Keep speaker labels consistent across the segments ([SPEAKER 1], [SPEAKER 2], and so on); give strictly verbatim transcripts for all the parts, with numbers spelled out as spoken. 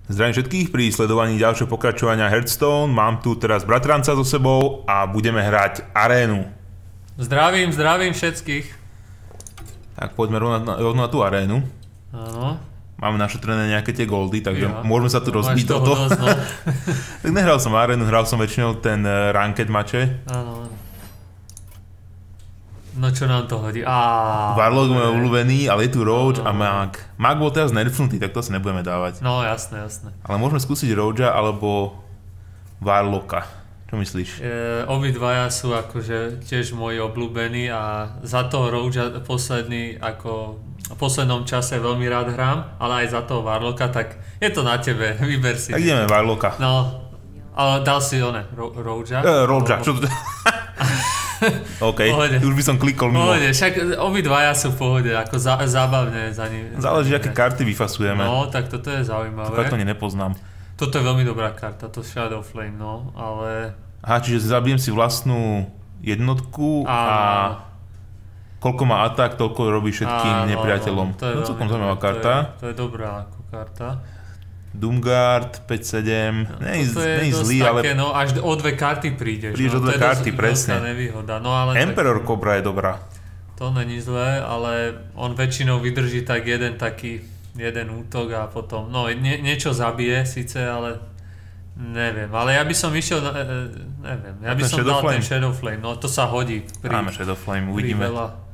[SPEAKER 1] Zdravím všetkých pri sledovaní ďalšieho pokračovania Hearthstone. Mám tu teraz bratranca so sebou a budeme hrať arénu.
[SPEAKER 2] Zdravím, zdravím všetkých.
[SPEAKER 1] Tak poďme rovno na, rovno na tú arénu.
[SPEAKER 2] Áno.
[SPEAKER 1] Máme našetrené nejaké tie goldy, takže
[SPEAKER 2] ja.
[SPEAKER 1] môžeme sa tu rozbiť o to.
[SPEAKER 2] Dosť, no.
[SPEAKER 1] Tak nehral som arénu, hral som väčšinou ten ranked mače.
[SPEAKER 2] Áno. No čo nám to hodí? Á,
[SPEAKER 1] Warlock môj obľúbený, ale je tu Roach a Mag. Mag bol teraz nerfnutý, tak to si nebudeme dávať.
[SPEAKER 2] No jasné, jasné.
[SPEAKER 1] Ale môžeme skúsiť Roacha alebo Warlocka. Čo myslíš?
[SPEAKER 2] E, obidvaja sú akože tiež moji obľúbení a za toho Roacha posledný, ako v poslednom čase veľmi rád hrám, ale aj za toho Warlocka, tak je to na tebe, vyber si.
[SPEAKER 1] Tak ideme Warlocka.
[SPEAKER 2] No, ale dal si one, Ro- Roacha?
[SPEAKER 1] E, Roacha, čo to... OK, pohode. Už by som klikol mimo.
[SPEAKER 2] Pohode, však obidvaja sú v pohode, ako za, zábavne za nimi.
[SPEAKER 1] Záleží, aké karty vyfasujeme.
[SPEAKER 2] No, tak toto je zaujímavé.
[SPEAKER 1] To kartu nepoznám.
[SPEAKER 2] Toto je veľmi dobrá karta, to Shadow Flame, no, ale...
[SPEAKER 1] Aha, čiže zabijem si vlastnú jednotku a, a koľko má atak, toľko robí všetkým
[SPEAKER 2] áno,
[SPEAKER 1] nepriateľom.
[SPEAKER 2] To je
[SPEAKER 1] no, celkom zaujímavá karta.
[SPEAKER 2] To je, to je dobrá ako karta.
[SPEAKER 1] Doomguard päť sedem, nie je zlý, ale...
[SPEAKER 2] Také, no, až o dve karty prídeš.
[SPEAKER 1] Prídeš
[SPEAKER 2] no,
[SPEAKER 1] o dve karty, presne.
[SPEAKER 2] Nevýhoda. No, ale
[SPEAKER 1] Emperor
[SPEAKER 2] tak,
[SPEAKER 1] Cobra je dobrá.
[SPEAKER 2] To není zlé, ale on väčšinou vydrží tak jeden taký, jeden útok a potom, no nie, niečo zabije síce, ale neviem. Ale ja by som išiel, na, neviem, ja by som dal ten Shadow Flame, no to sa hodí. Pri,
[SPEAKER 1] Máme Shadow Flame, uvidíme.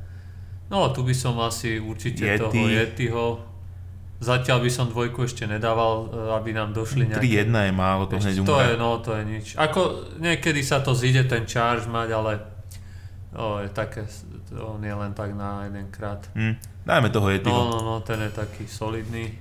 [SPEAKER 2] No tu by som asi určite
[SPEAKER 1] Yeti.
[SPEAKER 2] toho Yetiho. Zatiaľ by som dvojku ešte nedával, aby nám došli nejaké...
[SPEAKER 1] tri jedna je málo, to hneď umre.
[SPEAKER 2] To je, no, to je nič. Ako niekedy sa to zíde ten charge mať, ale o, je také, on je len tak na jedenkrát.
[SPEAKER 1] Hm, dajme toho Yetiho.
[SPEAKER 2] No, no, no, ten je taký solidný.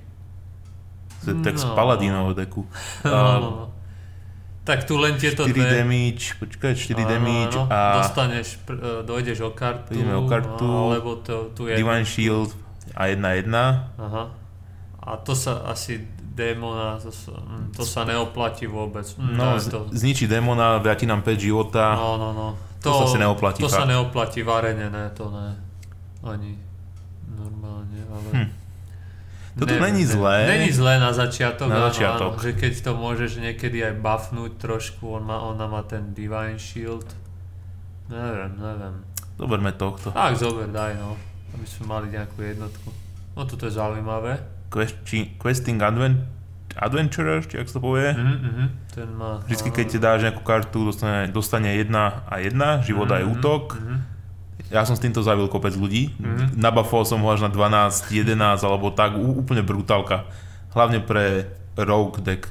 [SPEAKER 1] To je text
[SPEAKER 2] no.
[SPEAKER 1] Paladinovho deku.
[SPEAKER 2] No, no, no. Tak tu len tieto
[SPEAKER 1] štyri
[SPEAKER 2] dve...
[SPEAKER 1] damage, počkaj, štyri
[SPEAKER 2] áno,
[SPEAKER 1] damage
[SPEAKER 2] áno,
[SPEAKER 1] a...
[SPEAKER 2] dostaneš, dojdeš o kartu.
[SPEAKER 1] Ideme o kartu.
[SPEAKER 2] No, alebo to, tu je...
[SPEAKER 1] Divine Shield a jedna jedna.
[SPEAKER 2] Aha. A to sa asi démona, to sa, to sa neoplatí vôbec.
[SPEAKER 1] No,
[SPEAKER 2] to,
[SPEAKER 1] zničí démona, vráti nám päť života.
[SPEAKER 2] No, no, no.
[SPEAKER 1] To, to sa si neoplatí.
[SPEAKER 2] To
[SPEAKER 1] fakt.
[SPEAKER 2] sa neoplatí v arene, ne, to ne. Ani normálne, ale...
[SPEAKER 1] Hm. Toto není zlé.
[SPEAKER 2] Není zlé na začiatok,
[SPEAKER 1] na
[SPEAKER 2] áno,
[SPEAKER 1] začiatok.
[SPEAKER 2] áno, že keď to môžeš niekedy aj buffnúť trošku, on má, ona má ten Divine Shield. Neviem, neviem.
[SPEAKER 1] Zoberme tohto.
[SPEAKER 2] Tak, zober, daj, no. Aby sme mali nejakú jednotku. No, toto je zaujímavé.
[SPEAKER 1] Questi, questing Advent, Adventurer, či ak sa to povie.
[SPEAKER 2] Mm-hmm, ten má...
[SPEAKER 1] Vždycky, keď ti dáš nejakú kartu, dostane, dostane jedna a jedna, život mm-hmm, aj útok. Mm-hmm. Ja som s týmto zabil kopec ľudí. Mm-hmm. Nabafol som ho až na dvanásť, jedenásť, alebo tak, úplne brutálka. Hlavne pre Rogue deck.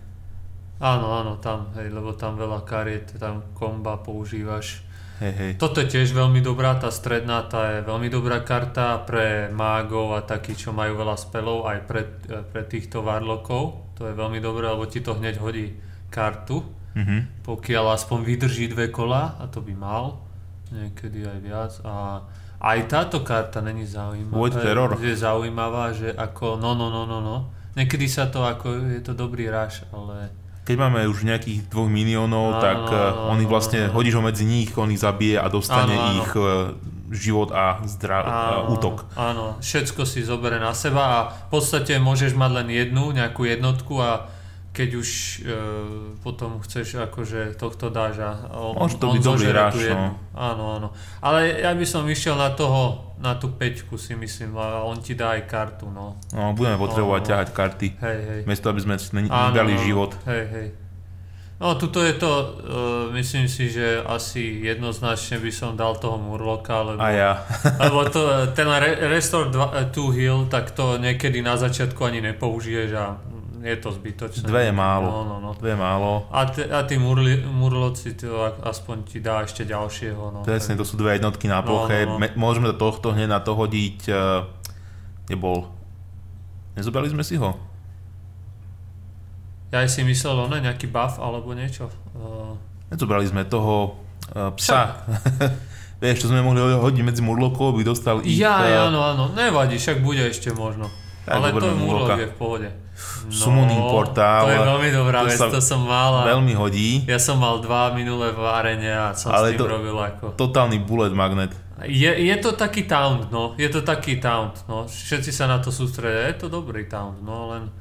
[SPEAKER 2] Áno, áno, tam, hej, lebo tam veľa kariet, tam komba používaš.
[SPEAKER 1] Hej, hej.
[SPEAKER 2] Toto je tiež veľmi dobrá, tá stredná, tá je veľmi dobrá karta pre mágov a takých, čo majú veľa spelov, aj pre, pre týchto warlockov. To je veľmi dobré, lebo ti to hneď hodí kartu, mm-hmm. pokiaľ aspoň vydrží dve kola, a to by mal, niekedy aj viac. A aj táto karta není zaujímavá.
[SPEAKER 1] Void Terror.
[SPEAKER 2] Je zaujímavá, že ako, no, no, no, no, no. Niekedy sa to ako, je to dobrý rush, ale...
[SPEAKER 1] Keď máme už nejakých dvoch miliónov,
[SPEAKER 2] áno,
[SPEAKER 1] tak
[SPEAKER 2] áno,
[SPEAKER 1] on ich vlastne,
[SPEAKER 2] áno.
[SPEAKER 1] hodíš ho medzi nich, on ich zabije a dostane áno, áno. ich život a zdra- áno, útok.
[SPEAKER 2] Áno, všetko si zoberie na seba a v podstate môžeš mať len jednu, nejakú jednotku a keď už e, potom chceš akože tohto dáš a on,
[SPEAKER 1] môže to
[SPEAKER 2] on
[SPEAKER 1] byť dobrý ráš,
[SPEAKER 2] no. Áno, áno. Ale ja by som išiel na toho, na tú peťku si myslím, a on ti dá aj kartu, no.
[SPEAKER 1] No, budeme potrebovať no, ťahať karty.
[SPEAKER 2] Hej, hej.
[SPEAKER 1] Miesto, aby sme nedali život.
[SPEAKER 2] Hej, hej. No, tuto je to, uh, myslím si, že asi jednoznačne by som dal toho Murloka, lebo,
[SPEAKER 1] a ja.
[SPEAKER 2] lebo to, ten re- Restore two heal, tak to niekedy na začiatku ani nepoužiješ a je to zbytočné.
[SPEAKER 1] Dve je málo.
[SPEAKER 2] No, no, no.
[SPEAKER 1] Dve je málo.
[SPEAKER 2] A, t- a tí murli- Murloci to aspoň ti dá ešte ďalšieho. No,
[SPEAKER 1] Presne, to sú dve jednotky na ploche. No, no, no. Me- môžeme do tohto hneď na to hodiť... Uh, nebol. Nezobrali sme si ho?
[SPEAKER 2] Ja si myslel, ono nejaký buff alebo niečo. Uh...
[SPEAKER 1] Nezobrali sme toho uh, psa. Vieš, čo sme mohli hodiť medzi Murlokov, by dostal ich...
[SPEAKER 2] Ja,
[SPEAKER 1] uh...
[SPEAKER 2] áno, áno. Nevadí, však bude ešte možno. Tak, ale to Murlok je v pohode. No,
[SPEAKER 1] Summoning portál.
[SPEAKER 2] To je veľmi dobrá vec, to som mal.
[SPEAKER 1] Veľmi hodí.
[SPEAKER 2] Ja som mal dva minulé v arene a som ale s tým to, robil ako...
[SPEAKER 1] totálny bullet magnet.
[SPEAKER 2] Je, je to taký taunt, no. Je to taký taunt, no. Všetci sa na to sústredia. Je to dobrý taunt, no len...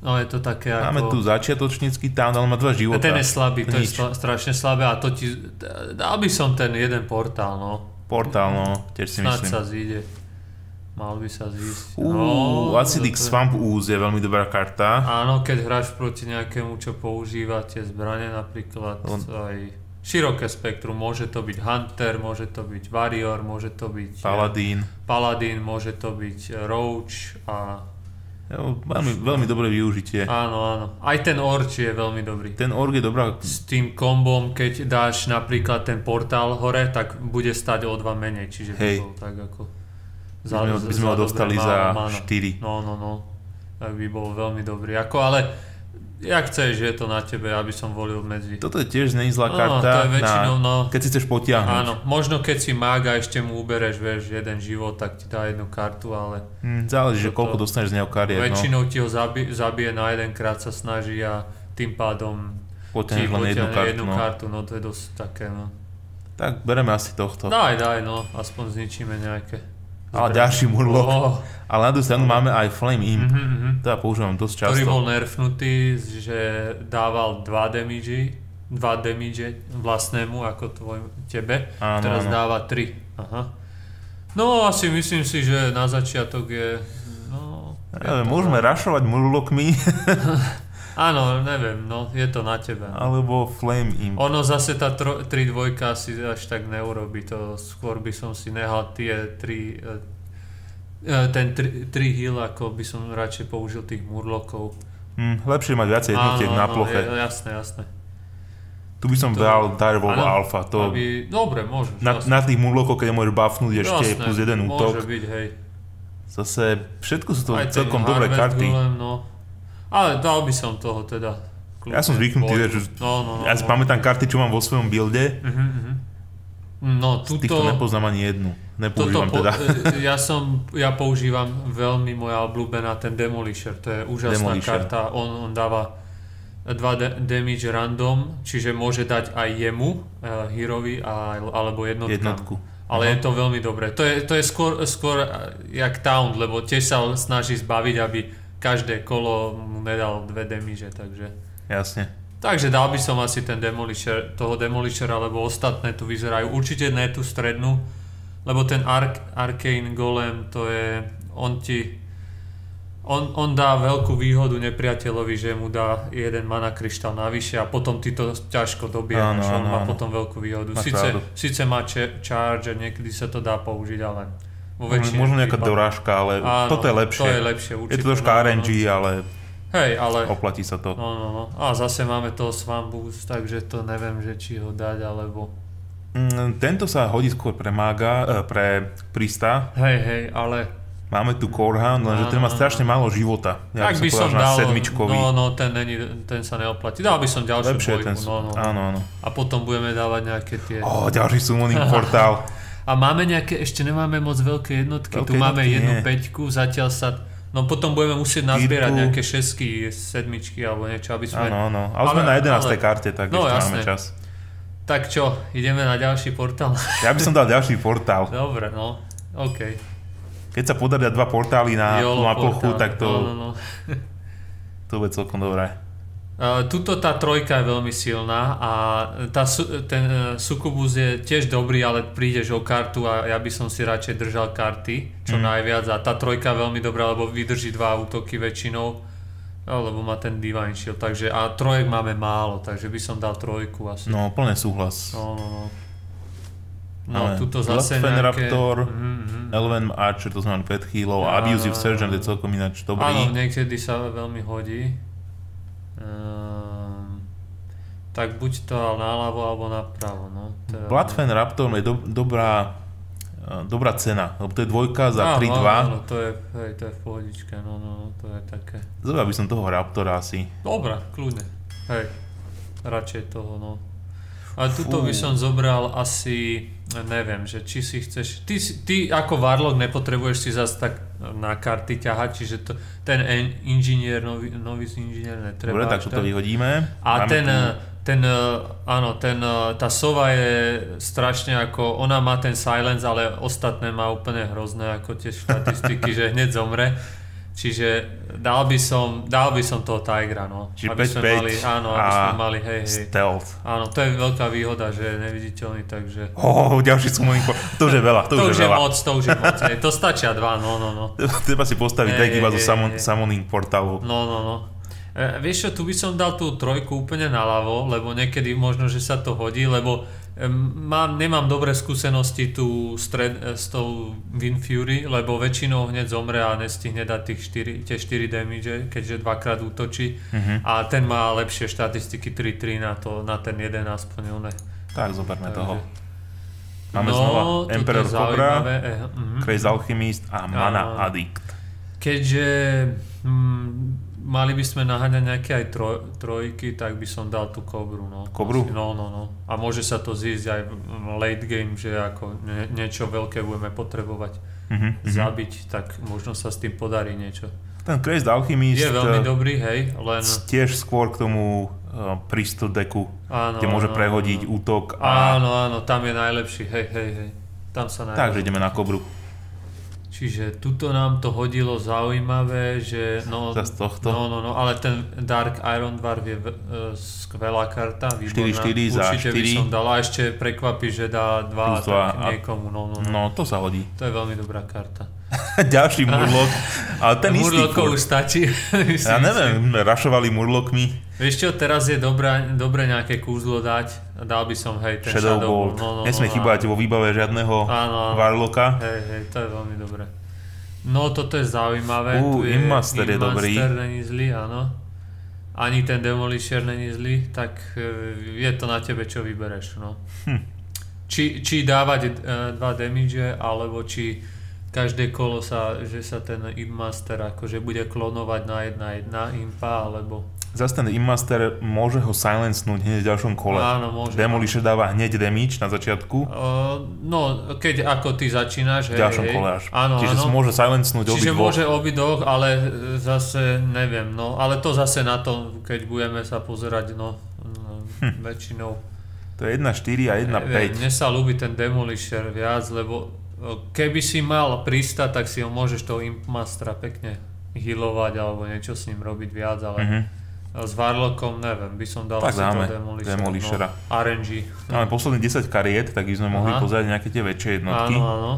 [SPEAKER 2] No je to také ako...
[SPEAKER 1] Máme tu začiatočnícky town, ale má dva života.
[SPEAKER 2] Ten je slabý, to
[SPEAKER 1] Nič.
[SPEAKER 2] je strašne slabé a to ti... Dal by som ten jeden portál, no.
[SPEAKER 1] Portál, no, tiež si
[SPEAKER 2] Snad
[SPEAKER 1] myslím.
[SPEAKER 2] sa zíde. Mal by sa zísť.
[SPEAKER 1] Uuu,
[SPEAKER 2] no,
[SPEAKER 1] Acidic
[SPEAKER 2] to je-
[SPEAKER 1] Swamp Ooze je veľmi dobrá karta.
[SPEAKER 2] Áno, keď hráš proti nejakému, čo používate zbrane napríklad,
[SPEAKER 1] On-
[SPEAKER 2] aj široké spektrum, môže to byť Hunter, môže to byť Warrior, môže to byť
[SPEAKER 1] Paladín.
[SPEAKER 2] Paladin, môže to byť Roach a
[SPEAKER 1] Jo, veľmi, veľmi dobré využitie.
[SPEAKER 2] áno, áno. Aj ten Orč je veľmi dobrý.
[SPEAKER 1] Ten org je dobrá.
[SPEAKER 2] S tým kombom, keď dáš napríklad ten portál hore, tak bude stať o dva menej, čiže by
[SPEAKER 1] Hej.
[SPEAKER 2] bol tak ako...
[SPEAKER 1] By sme, ho- by sme ho
[SPEAKER 2] dobré
[SPEAKER 1] dostali
[SPEAKER 2] málo
[SPEAKER 1] za
[SPEAKER 2] mana.
[SPEAKER 1] štyri.
[SPEAKER 2] No, no, no. Tak by bol veľmi dobrý. Ako, ale jak chceš, že je to na tebe, aby som volil medzi...
[SPEAKER 1] Toto je tiež není zlá
[SPEAKER 2] No,
[SPEAKER 1] karta,
[SPEAKER 2] to je väčšinou,
[SPEAKER 1] na,
[SPEAKER 2] no.
[SPEAKER 1] keď si chceš potiahnuť.
[SPEAKER 2] Áno, možno keď si mág a ešte mu ubereš, vieš, jeden život, tak ti dá jednu kartu, ale
[SPEAKER 1] Hm, záleží, že
[SPEAKER 2] Toto-
[SPEAKER 1] koľko dostaneš z neho kariet. No.
[SPEAKER 2] väčšinou ti ho zabi- zabije na jedenkrát sa snaží a tým pádom ti
[SPEAKER 1] Potiahneš len jednu
[SPEAKER 2] potiahne
[SPEAKER 1] kartu.
[SPEAKER 2] jednu
[SPEAKER 1] No.
[SPEAKER 2] kartu, no to je dosť také, no.
[SPEAKER 1] Tak bereme asi tohto.
[SPEAKER 2] Daj, daj, no, aspoň zničíme nejaké.
[SPEAKER 1] Ale
[SPEAKER 2] zbrane.
[SPEAKER 1] ďalší Murloc.
[SPEAKER 2] Oh,
[SPEAKER 1] Ale na druhú stranu máme aj Flame Imp.
[SPEAKER 2] mhm, mhm.
[SPEAKER 1] To ja používam dosť
[SPEAKER 2] Ktorý
[SPEAKER 1] často.
[SPEAKER 2] bol nerfnutý, že dával dva damage, dva damage vlastnému ako tvoj, tebe,
[SPEAKER 1] Áno,
[SPEAKER 2] teraz
[SPEAKER 1] áno.
[SPEAKER 2] dáva tri. Aha. No asi myslím si, že na začiatok je... No, je
[SPEAKER 1] Ja,
[SPEAKER 2] to
[SPEAKER 1] môžeme
[SPEAKER 2] tak.
[SPEAKER 1] rašovať Murlocmi,
[SPEAKER 2] Áno, neviem, no je to na tebe. No.
[SPEAKER 1] alebo Flame Imp.
[SPEAKER 2] Ono zase tá tro, tri dvojka si až tak neurobí, to skôr by som si nehal tie tri, e, ten tri, tri heal, ako by som radšej použil tých murlokov.
[SPEAKER 1] Hm, lepšie mať viacej jednotiek na ploche.
[SPEAKER 2] je, jasné, jasné.
[SPEAKER 1] Tu by som
[SPEAKER 2] to-
[SPEAKER 1] dal Direwolf
[SPEAKER 2] áno,
[SPEAKER 1] Alpha. To,
[SPEAKER 2] Aby, dobre, môžeš.
[SPEAKER 1] na,
[SPEAKER 2] jasné.
[SPEAKER 1] na tých Murlocov, keď môžeš buffnúť ešte
[SPEAKER 2] Jasné,
[SPEAKER 1] plus jeden
[SPEAKER 2] môže
[SPEAKER 1] útok.
[SPEAKER 2] byť, hej.
[SPEAKER 1] Zase, všetko sú to
[SPEAKER 2] Aj ten
[SPEAKER 1] celkom dobré
[SPEAKER 2] Harvest
[SPEAKER 1] karty.
[SPEAKER 2] Golem, no. Ale dal by som toho teda. kľudne
[SPEAKER 1] Ja som zvyknutý,
[SPEAKER 2] dvojku.
[SPEAKER 1] že-
[SPEAKER 2] No, no, no,
[SPEAKER 1] Ja si
[SPEAKER 2] no.
[SPEAKER 1] pamätám karty, čo mám vo svojom builde.
[SPEAKER 2] Mhm, mhm. No,
[SPEAKER 1] Z týchto
[SPEAKER 2] tuto...
[SPEAKER 1] nepoznám ani jednu.
[SPEAKER 2] Toto
[SPEAKER 1] Nepoužívam
[SPEAKER 2] po,
[SPEAKER 1] teda.
[SPEAKER 2] ja som, ja používam veľmi moja obľúbená ten Demolisher, to je úžasná
[SPEAKER 1] Demolisher.
[SPEAKER 2] karta, on, on dáva dva de- damage random, čiže môže dať aj jemu, uh, herovi, a, alebo jednotkám.
[SPEAKER 1] Jednotku.
[SPEAKER 2] Ale
[SPEAKER 1] Aha.
[SPEAKER 2] je to veľmi dobré. To je, to je skôr, skôr uh, jak Town, lebo tiež sa snaží zbaviť, aby každé kolo mu nedal dve damage, takže...
[SPEAKER 1] Jasne.
[SPEAKER 2] Takže dal by som asi ten Demolisher, toho Demolishera, lebo ostatné tu vyzerajú. Určite ne tú strednú, lebo ten Arc, Arcane Golem, to je, on ti, on, on dá veľkú výhodu nepriateľovi, že mu dá jeden mana kryštál navyše a potom ty to ťažko dobiehaš,
[SPEAKER 1] Áno,
[SPEAKER 2] on
[SPEAKER 1] áno,
[SPEAKER 2] má
[SPEAKER 1] áno.
[SPEAKER 2] potom veľkú výhodu.
[SPEAKER 1] Máš
[SPEAKER 2] Sice,
[SPEAKER 1] pravdu.
[SPEAKER 2] sice má če- charge a niekedy sa to dá použiť, ale vo
[SPEAKER 1] Možno,
[SPEAKER 2] väčšine
[SPEAKER 1] možno nejaká
[SPEAKER 2] prípadoch-
[SPEAKER 1] dorážka, ale
[SPEAKER 2] Áno,
[SPEAKER 1] toto je lepšie.
[SPEAKER 2] To je lepšie určite.
[SPEAKER 1] Je to troška
[SPEAKER 2] no, no,
[SPEAKER 1] er en gé, ale
[SPEAKER 2] Hej, ale...
[SPEAKER 1] oplatí sa to.
[SPEAKER 2] No, no, no. A zase máme toho Swambus, takže to neviem, že či ho dať, alebo...
[SPEAKER 1] Mm, Tento sa hodí skôr pre mága, eh, pre Prista.
[SPEAKER 2] Hej, hej, ale...
[SPEAKER 1] Máme tu Corehound, lenže ten má
[SPEAKER 2] Áno,
[SPEAKER 1] strašne
[SPEAKER 2] áno.
[SPEAKER 1] málo života. Ja
[SPEAKER 2] tak by som
[SPEAKER 1] povedal, že na
[SPEAKER 2] dal...
[SPEAKER 1] sedmičkový.
[SPEAKER 2] No, no, ten, není, ten sa neoplatí. Dal by som ďalšiu
[SPEAKER 1] Lepšie je
[SPEAKER 2] dvojku,
[SPEAKER 1] ten...
[SPEAKER 2] no, no.
[SPEAKER 1] Áno, áno.
[SPEAKER 2] A potom budeme dávať nejaké tie...
[SPEAKER 1] Ó, ďalší summoning portál.
[SPEAKER 2] A máme nejaké, ešte nemáme moc veľké jednotky.
[SPEAKER 1] Veľké
[SPEAKER 2] tu máme
[SPEAKER 1] jednotky
[SPEAKER 2] jednu
[SPEAKER 1] nie.
[SPEAKER 2] peťku, zatiaľ sa... No potom budeme musieť nazbierať
[SPEAKER 1] Kýrku.
[SPEAKER 2] nejaké šesky, sedmičky alebo niečo, aby sme...
[SPEAKER 1] Áno, áno. Ale, sme
[SPEAKER 2] Ale-
[SPEAKER 1] na jedenástej
[SPEAKER 2] ale-
[SPEAKER 1] karte, tak
[SPEAKER 2] No,
[SPEAKER 1] ešte
[SPEAKER 2] jasné.
[SPEAKER 1] máme čas.
[SPEAKER 2] Tak čo, ideme na ďalší portál?
[SPEAKER 1] Ja by som dal ďalší portál.
[SPEAKER 2] Dobre, no. OK.
[SPEAKER 1] Keď sa podaria dva portály na,
[SPEAKER 2] Yolo
[SPEAKER 1] na plochu,
[SPEAKER 2] portál.
[SPEAKER 1] tak to,
[SPEAKER 2] No, no, no.
[SPEAKER 1] to bude celkom dobré.
[SPEAKER 2] Uh, tuto tá trojka je veľmi silná a tá, su- ten uh, Succubus je tiež dobrý, ale prídeš o kartu a ja by som si radšej držal karty, čo
[SPEAKER 1] Mm.
[SPEAKER 2] najviac, a tá trojka je veľmi dobrá, lebo vydrží dva útoky väčšinou, alebo má ten Divine Shield, takže a trojek máme málo, takže by som dal trojku asi.
[SPEAKER 1] No, plne súhlas.
[SPEAKER 2] No, no, no. No,
[SPEAKER 1] Ale
[SPEAKER 2] tuto zase
[SPEAKER 1] Bloodfen
[SPEAKER 2] nejaké...
[SPEAKER 1] Raptor,
[SPEAKER 2] Mhm, mhm.
[SPEAKER 1] Elven Archer, to sme mali pred chvíľou, a
[SPEAKER 2] Áno,
[SPEAKER 1] Abusive
[SPEAKER 2] áno,
[SPEAKER 1] Sergeant
[SPEAKER 2] áno.
[SPEAKER 1] je celkom ináč dobrý.
[SPEAKER 2] Áno, niekedy sa veľmi hodí. Ehm, tak buď to naľavo alebo napravo, no. Teda,
[SPEAKER 1] Bloodfen Raptor je do, dobrá, eh, dobrá cena, lebo to je dvojka za
[SPEAKER 2] Áno,
[SPEAKER 1] tri
[SPEAKER 2] áno,
[SPEAKER 1] dva.
[SPEAKER 2] áno, to je, hej, to je v pohodičke, no, no, no, to je také.
[SPEAKER 1] Zobral by som toho Raptora asi.
[SPEAKER 2] Dobre, kľudne, hej, radšej toho, no. Ale tuto
[SPEAKER 1] Fú.
[SPEAKER 2] by som zobral asi, neviem, že či si chceš, ty, si- ty ako Warlock nepotrebuješ si zase tak na karty ťahať, čiže to, ten en, inžinier, nový, nový inžinier netreba.
[SPEAKER 1] Dobre, tak
[SPEAKER 2] až
[SPEAKER 1] toto vyhodíme.
[SPEAKER 2] A
[SPEAKER 1] Máme
[SPEAKER 2] ten,
[SPEAKER 1] tu-
[SPEAKER 2] ten, áno, ten, tá sova je strašne ako, ona má ten silence, ale ostatné má úplne hrozné, ako tie štatistiky, že hneď zomre. Čiže dal by som, dal by som toho Tigera, no.
[SPEAKER 1] Čiže
[SPEAKER 2] aby
[SPEAKER 1] päť
[SPEAKER 2] sme
[SPEAKER 1] päť
[SPEAKER 2] mali, áno, aby sme mali, hej, hej.
[SPEAKER 1] Stealth.
[SPEAKER 2] Áno, to je veľká výhoda, že je neviditeľný, takže...
[SPEAKER 1] Oh, ďalší summoning point. To už je veľa, to,
[SPEAKER 2] to
[SPEAKER 1] už je veľa.
[SPEAKER 2] moc, to už je moc, hej. To stačia dva, no, no, no.
[SPEAKER 1] Treba si postaviť tak iba zo summon, summoning portálov.
[SPEAKER 2] No, no, no. E, vieš čo, tu by som dal tú trojku úplne naľavo, lebo niekedy možno, že sa to hodí, lebo e, mám, nemám dobré skúsenosti tu stred, e, s tou Windfury, lebo väčšinou hneď zomre a nestihne dať tých štyri, tie štyri damage, keďže dvakrát útočí uh-huh. a ten má lepšie štatistiky tri tri na, to, na ten jeden aspoň. Ne.
[SPEAKER 1] Tak, zoberme Takže... toho. Máme
[SPEAKER 2] no,
[SPEAKER 1] znova Emperor Cobra,
[SPEAKER 2] e, uh-huh.
[SPEAKER 1] Crazy Alchemist a Mana uh, Addict.
[SPEAKER 2] Keďže... Hmm, mali by sme naháňať nejaké aj troj, trojky, tak by som dal tú Kobru, no.
[SPEAKER 1] Kobru?
[SPEAKER 2] No, no, no. A môže sa to zísť aj late game, že ako nie, niečo veľké budeme potrebovať uh-huh, zabiť, uh-huh. tak možno sa s tým podarí niečo.
[SPEAKER 1] Ten Crazed Alchemist
[SPEAKER 2] je veľmi dobrý, hej, len...
[SPEAKER 1] Tiež skôr k tomu uh, Priesthood decku,
[SPEAKER 2] áno,
[SPEAKER 1] kde môže
[SPEAKER 2] áno,
[SPEAKER 1] prehodiť
[SPEAKER 2] áno.
[SPEAKER 1] útok a...
[SPEAKER 2] Áno, áno, tam je najlepší, hej, hej, hej. Tam sa najlepší.
[SPEAKER 1] Takže ideme na Kobru.
[SPEAKER 2] Čiže tuto nám to hodilo zaujímavé, že no,
[SPEAKER 1] Zas tohto.
[SPEAKER 2] no, no, no, ale ten Dark Iron Dwarf je uh, skvelá karta, výborná.
[SPEAKER 1] štyri štyri za
[SPEAKER 2] Určite
[SPEAKER 1] štyri.
[SPEAKER 2] by som dal a ešte prekvapí, že dá dva tak niekomu. No, no, no.
[SPEAKER 1] no, to sa hodí.
[SPEAKER 2] To je veľmi dobrá karta.
[SPEAKER 1] Ďalší Murloc, ale ten istý
[SPEAKER 2] Murlocov už stačí.
[SPEAKER 1] Ja neviem, rašovali Murlocmi.
[SPEAKER 2] Vieš čo, teraz je dobré, dobré nejaké kúzlo dať. Dal by som, hej, ten
[SPEAKER 1] Shadow,
[SPEAKER 2] Shadow
[SPEAKER 1] Bolt.
[SPEAKER 2] No, no,
[SPEAKER 1] Nesmie
[SPEAKER 2] no,
[SPEAKER 1] chýbať vo výbave žiadneho Warlocka.
[SPEAKER 2] Hej, hej, to je veľmi dobré. No, toto je zaujímavé.
[SPEAKER 1] Ú,
[SPEAKER 2] tu je
[SPEAKER 1] Immaster je dobrý.
[SPEAKER 2] Immaster není zlý, áno. Ani ten Demolisher není zlý, tak je to na tebe, čo vybereš, no. Hm. Či, či dávať uh, dva damage, alebo či každé kolo sa, že sa ten Immaster akože bude klonovať na jedna jedna impa, alebo...
[SPEAKER 1] Zas ten Immaster môže ho silencnúť hneď v ďalšom kole.
[SPEAKER 2] Áno, môže.
[SPEAKER 1] Demolisher dáva hneď damage na začiatku.
[SPEAKER 2] Uh, no, keď ako ty začínaš,
[SPEAKER 1] hej, v ďalšom
[SPEAKER 2] hej.
[SPEAKER 1] kole až.
[SPEAKER 2] Áno,
[SPEAKER 1] Čiže
[SPEAKER 2] áno.
[SPEAKER 1] môže silencnúť obidvoch.
[SPEAKER 2] Čiže môže obidvoch, ale zase neviem, no. Ale to zase na to, keď budeme sa pozerať, no, no hm. väčšinou.
[SPEAKER 1] To je jedna štyri a jedna päť.
[SPEAKER 2] Mne sa ľúbi ten Demolisher viac, lebo keby si mal pristať, tak si ho môžeš toho Impmastera pekne healovať alebo niečo s ním robiť viac, ale uh-huh. s Warlockom neviem, by som dal
[SPEAKER 1] tak
[SPEAKER 2] asi toho
[SPEAKER 1] Demolishera.
[SPEAKER 2] Demolishera. No, er en gé.
[SPEAKER 1] Máme posledných desať kariet, tak by sme Aha. mohli pozerať nejaké tie väčšie jednotky.
[SPEAKER 2] Áno, áno.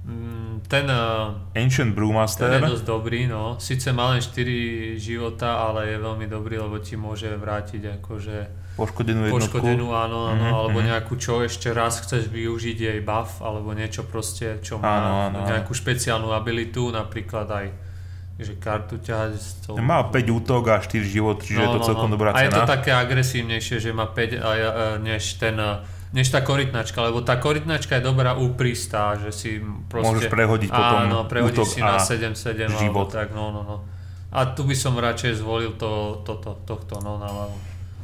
[SPEAKER 2] Ten
[SPEAKER 1] Ancient Brewmaster.
[SPEAKER 2] Ten je dosť dobrý, no. Sice má len štyri života, ale je veľmi dobrý, lebo ti môže vrátiť akože
[SPEAKER 1] poškodenú jednotku.
[SPEAKER 2] Poškodenú, áno, áno,
[SPEAKER 1] mm-hmm.
[SPEAKER 2] alebo nejakú, čo ešte raz chceš využiť jej buff, alebo niečo proste, čo má
[SPEAKER 1] áno, áno,
[SPEAKER 2] nejakú špeciálnu abilitu, napríklad aj že kartu ťahať z toho.
[SPEAKER 1] Má päť útok a štyri život, čiže no, je to celkom no, no. dobrá cena.
[SPEAKER 2] A je to také agresívnejšie, že má päť, než ten, než tá korytnačka, lebo tá korytnačka je dobrá úpristá, že si proste...
[SPEAKER 1] Môžeš prehodiť potom
[SPEAKER 2] áno, prehodíš
[SPEAKER 1] útok
[SPEAKER 2] si na
[SPEAKER 1] a
[SPEAKER 2] sedem sedem,
[SPEAKER 1] život.
[SPEAKER 2] Alebo tak, no, no, no. A tu by som radšej zvolil to, to, to, tohto, no, na ľavo.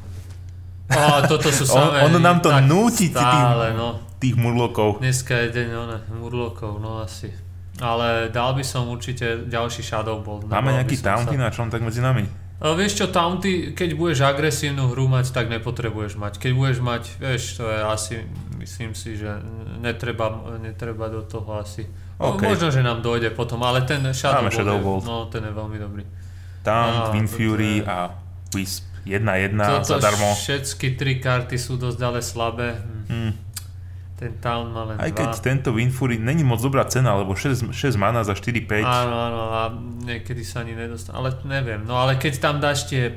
[SPEAKER 2] Á, toto sú samé...
[SPEAKER 1] On, ono nám to núti
[SPEAKER 2] stále,
[SPEAKER 1] tých,
[SPEAKER 2] no.
[SPEAKER 1] tých murlokov.
[SPEAKER 2] Dneska je deň, one, murlokov, no asi. Ale dal by som určite ďalší Shadow Bolt.
[SPEAKER 1] Máme nejaký taunty na čom tak medzi nami?
[SPEAKER 2] A vieš čo, taunty, keď budeš agresívnu hru mať, tak nepotrebuješ mať. Keď budeš mať, vieš, to je asi, myslím si, že netreba, netreba do toho asi. Okay. Možno, že nám dojde potom, ale ten Shadow, Bolt,
[SPEAKER 1] Shadow
[SPEAKER 2] je,
[SPEAKER 1] Bolt,
[SPEAKER 2] no ten je veľmi dobrý.
[SPEAKER 1] Taunt, Windfury je... a Wisp. Jedna jedna zadarmo.
[SPEAKER 2] Všetky tri karty sú dosť ďalej slabé. Hmm. Ten Town má len
[SPEAKER 1] Aj
[SPEAKER 2] dva.
[SPEAKER 1] keď tento Windfury není moc dobrá cena, lebo šesť, šesť mana za štyri päť.
[SPEAKER 2] Áno, áno, a niekedy sa ani nedostane. Ale neviem, no ale keď tam dáš tie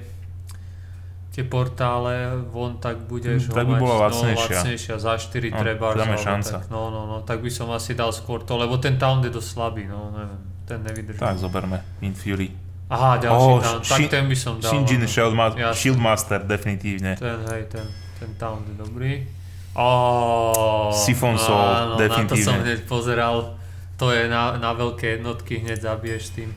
[SPEAKER 2] tie portále von, tak budeš
[SPEAKER 1] hmm, tak by bola lacnejšia.
[SPEAKER 2] No, lacnejšia. Za štyri no, treba.
[SPEAKER 1] Dáme šanca.
[SPEAKER 2] Tak, no, no, no, tak by som asi dal skôr to, lebo ten Town je dosť slabý, no, neviem. Ten nevydrží.
[SPEAKER 1] Tak, zoberme Windfury.
[SPEAKER 2] Aha, ďalší
[SPEAKER 1] oh,
[SPEAKER 2] Town, tak ten by som dal.
[SPEAKER 1] Shinjin
[SPEAKER 2] no.
[SPEAKER 1] Shieldmaster, Shieldmaster, definitívne.
[SPEAKER 2] Ten, hej, ten, ten Town je dobrý. Oh,
[SPEAKER 1] Siphon Soul,
[SPEAKER 2] áno,
[SPEAKER 1] definitívne.
[SPEAKER 2] Na to som hneď pozeral. To je na, na veľké jednotky, hneď zabiješ tým.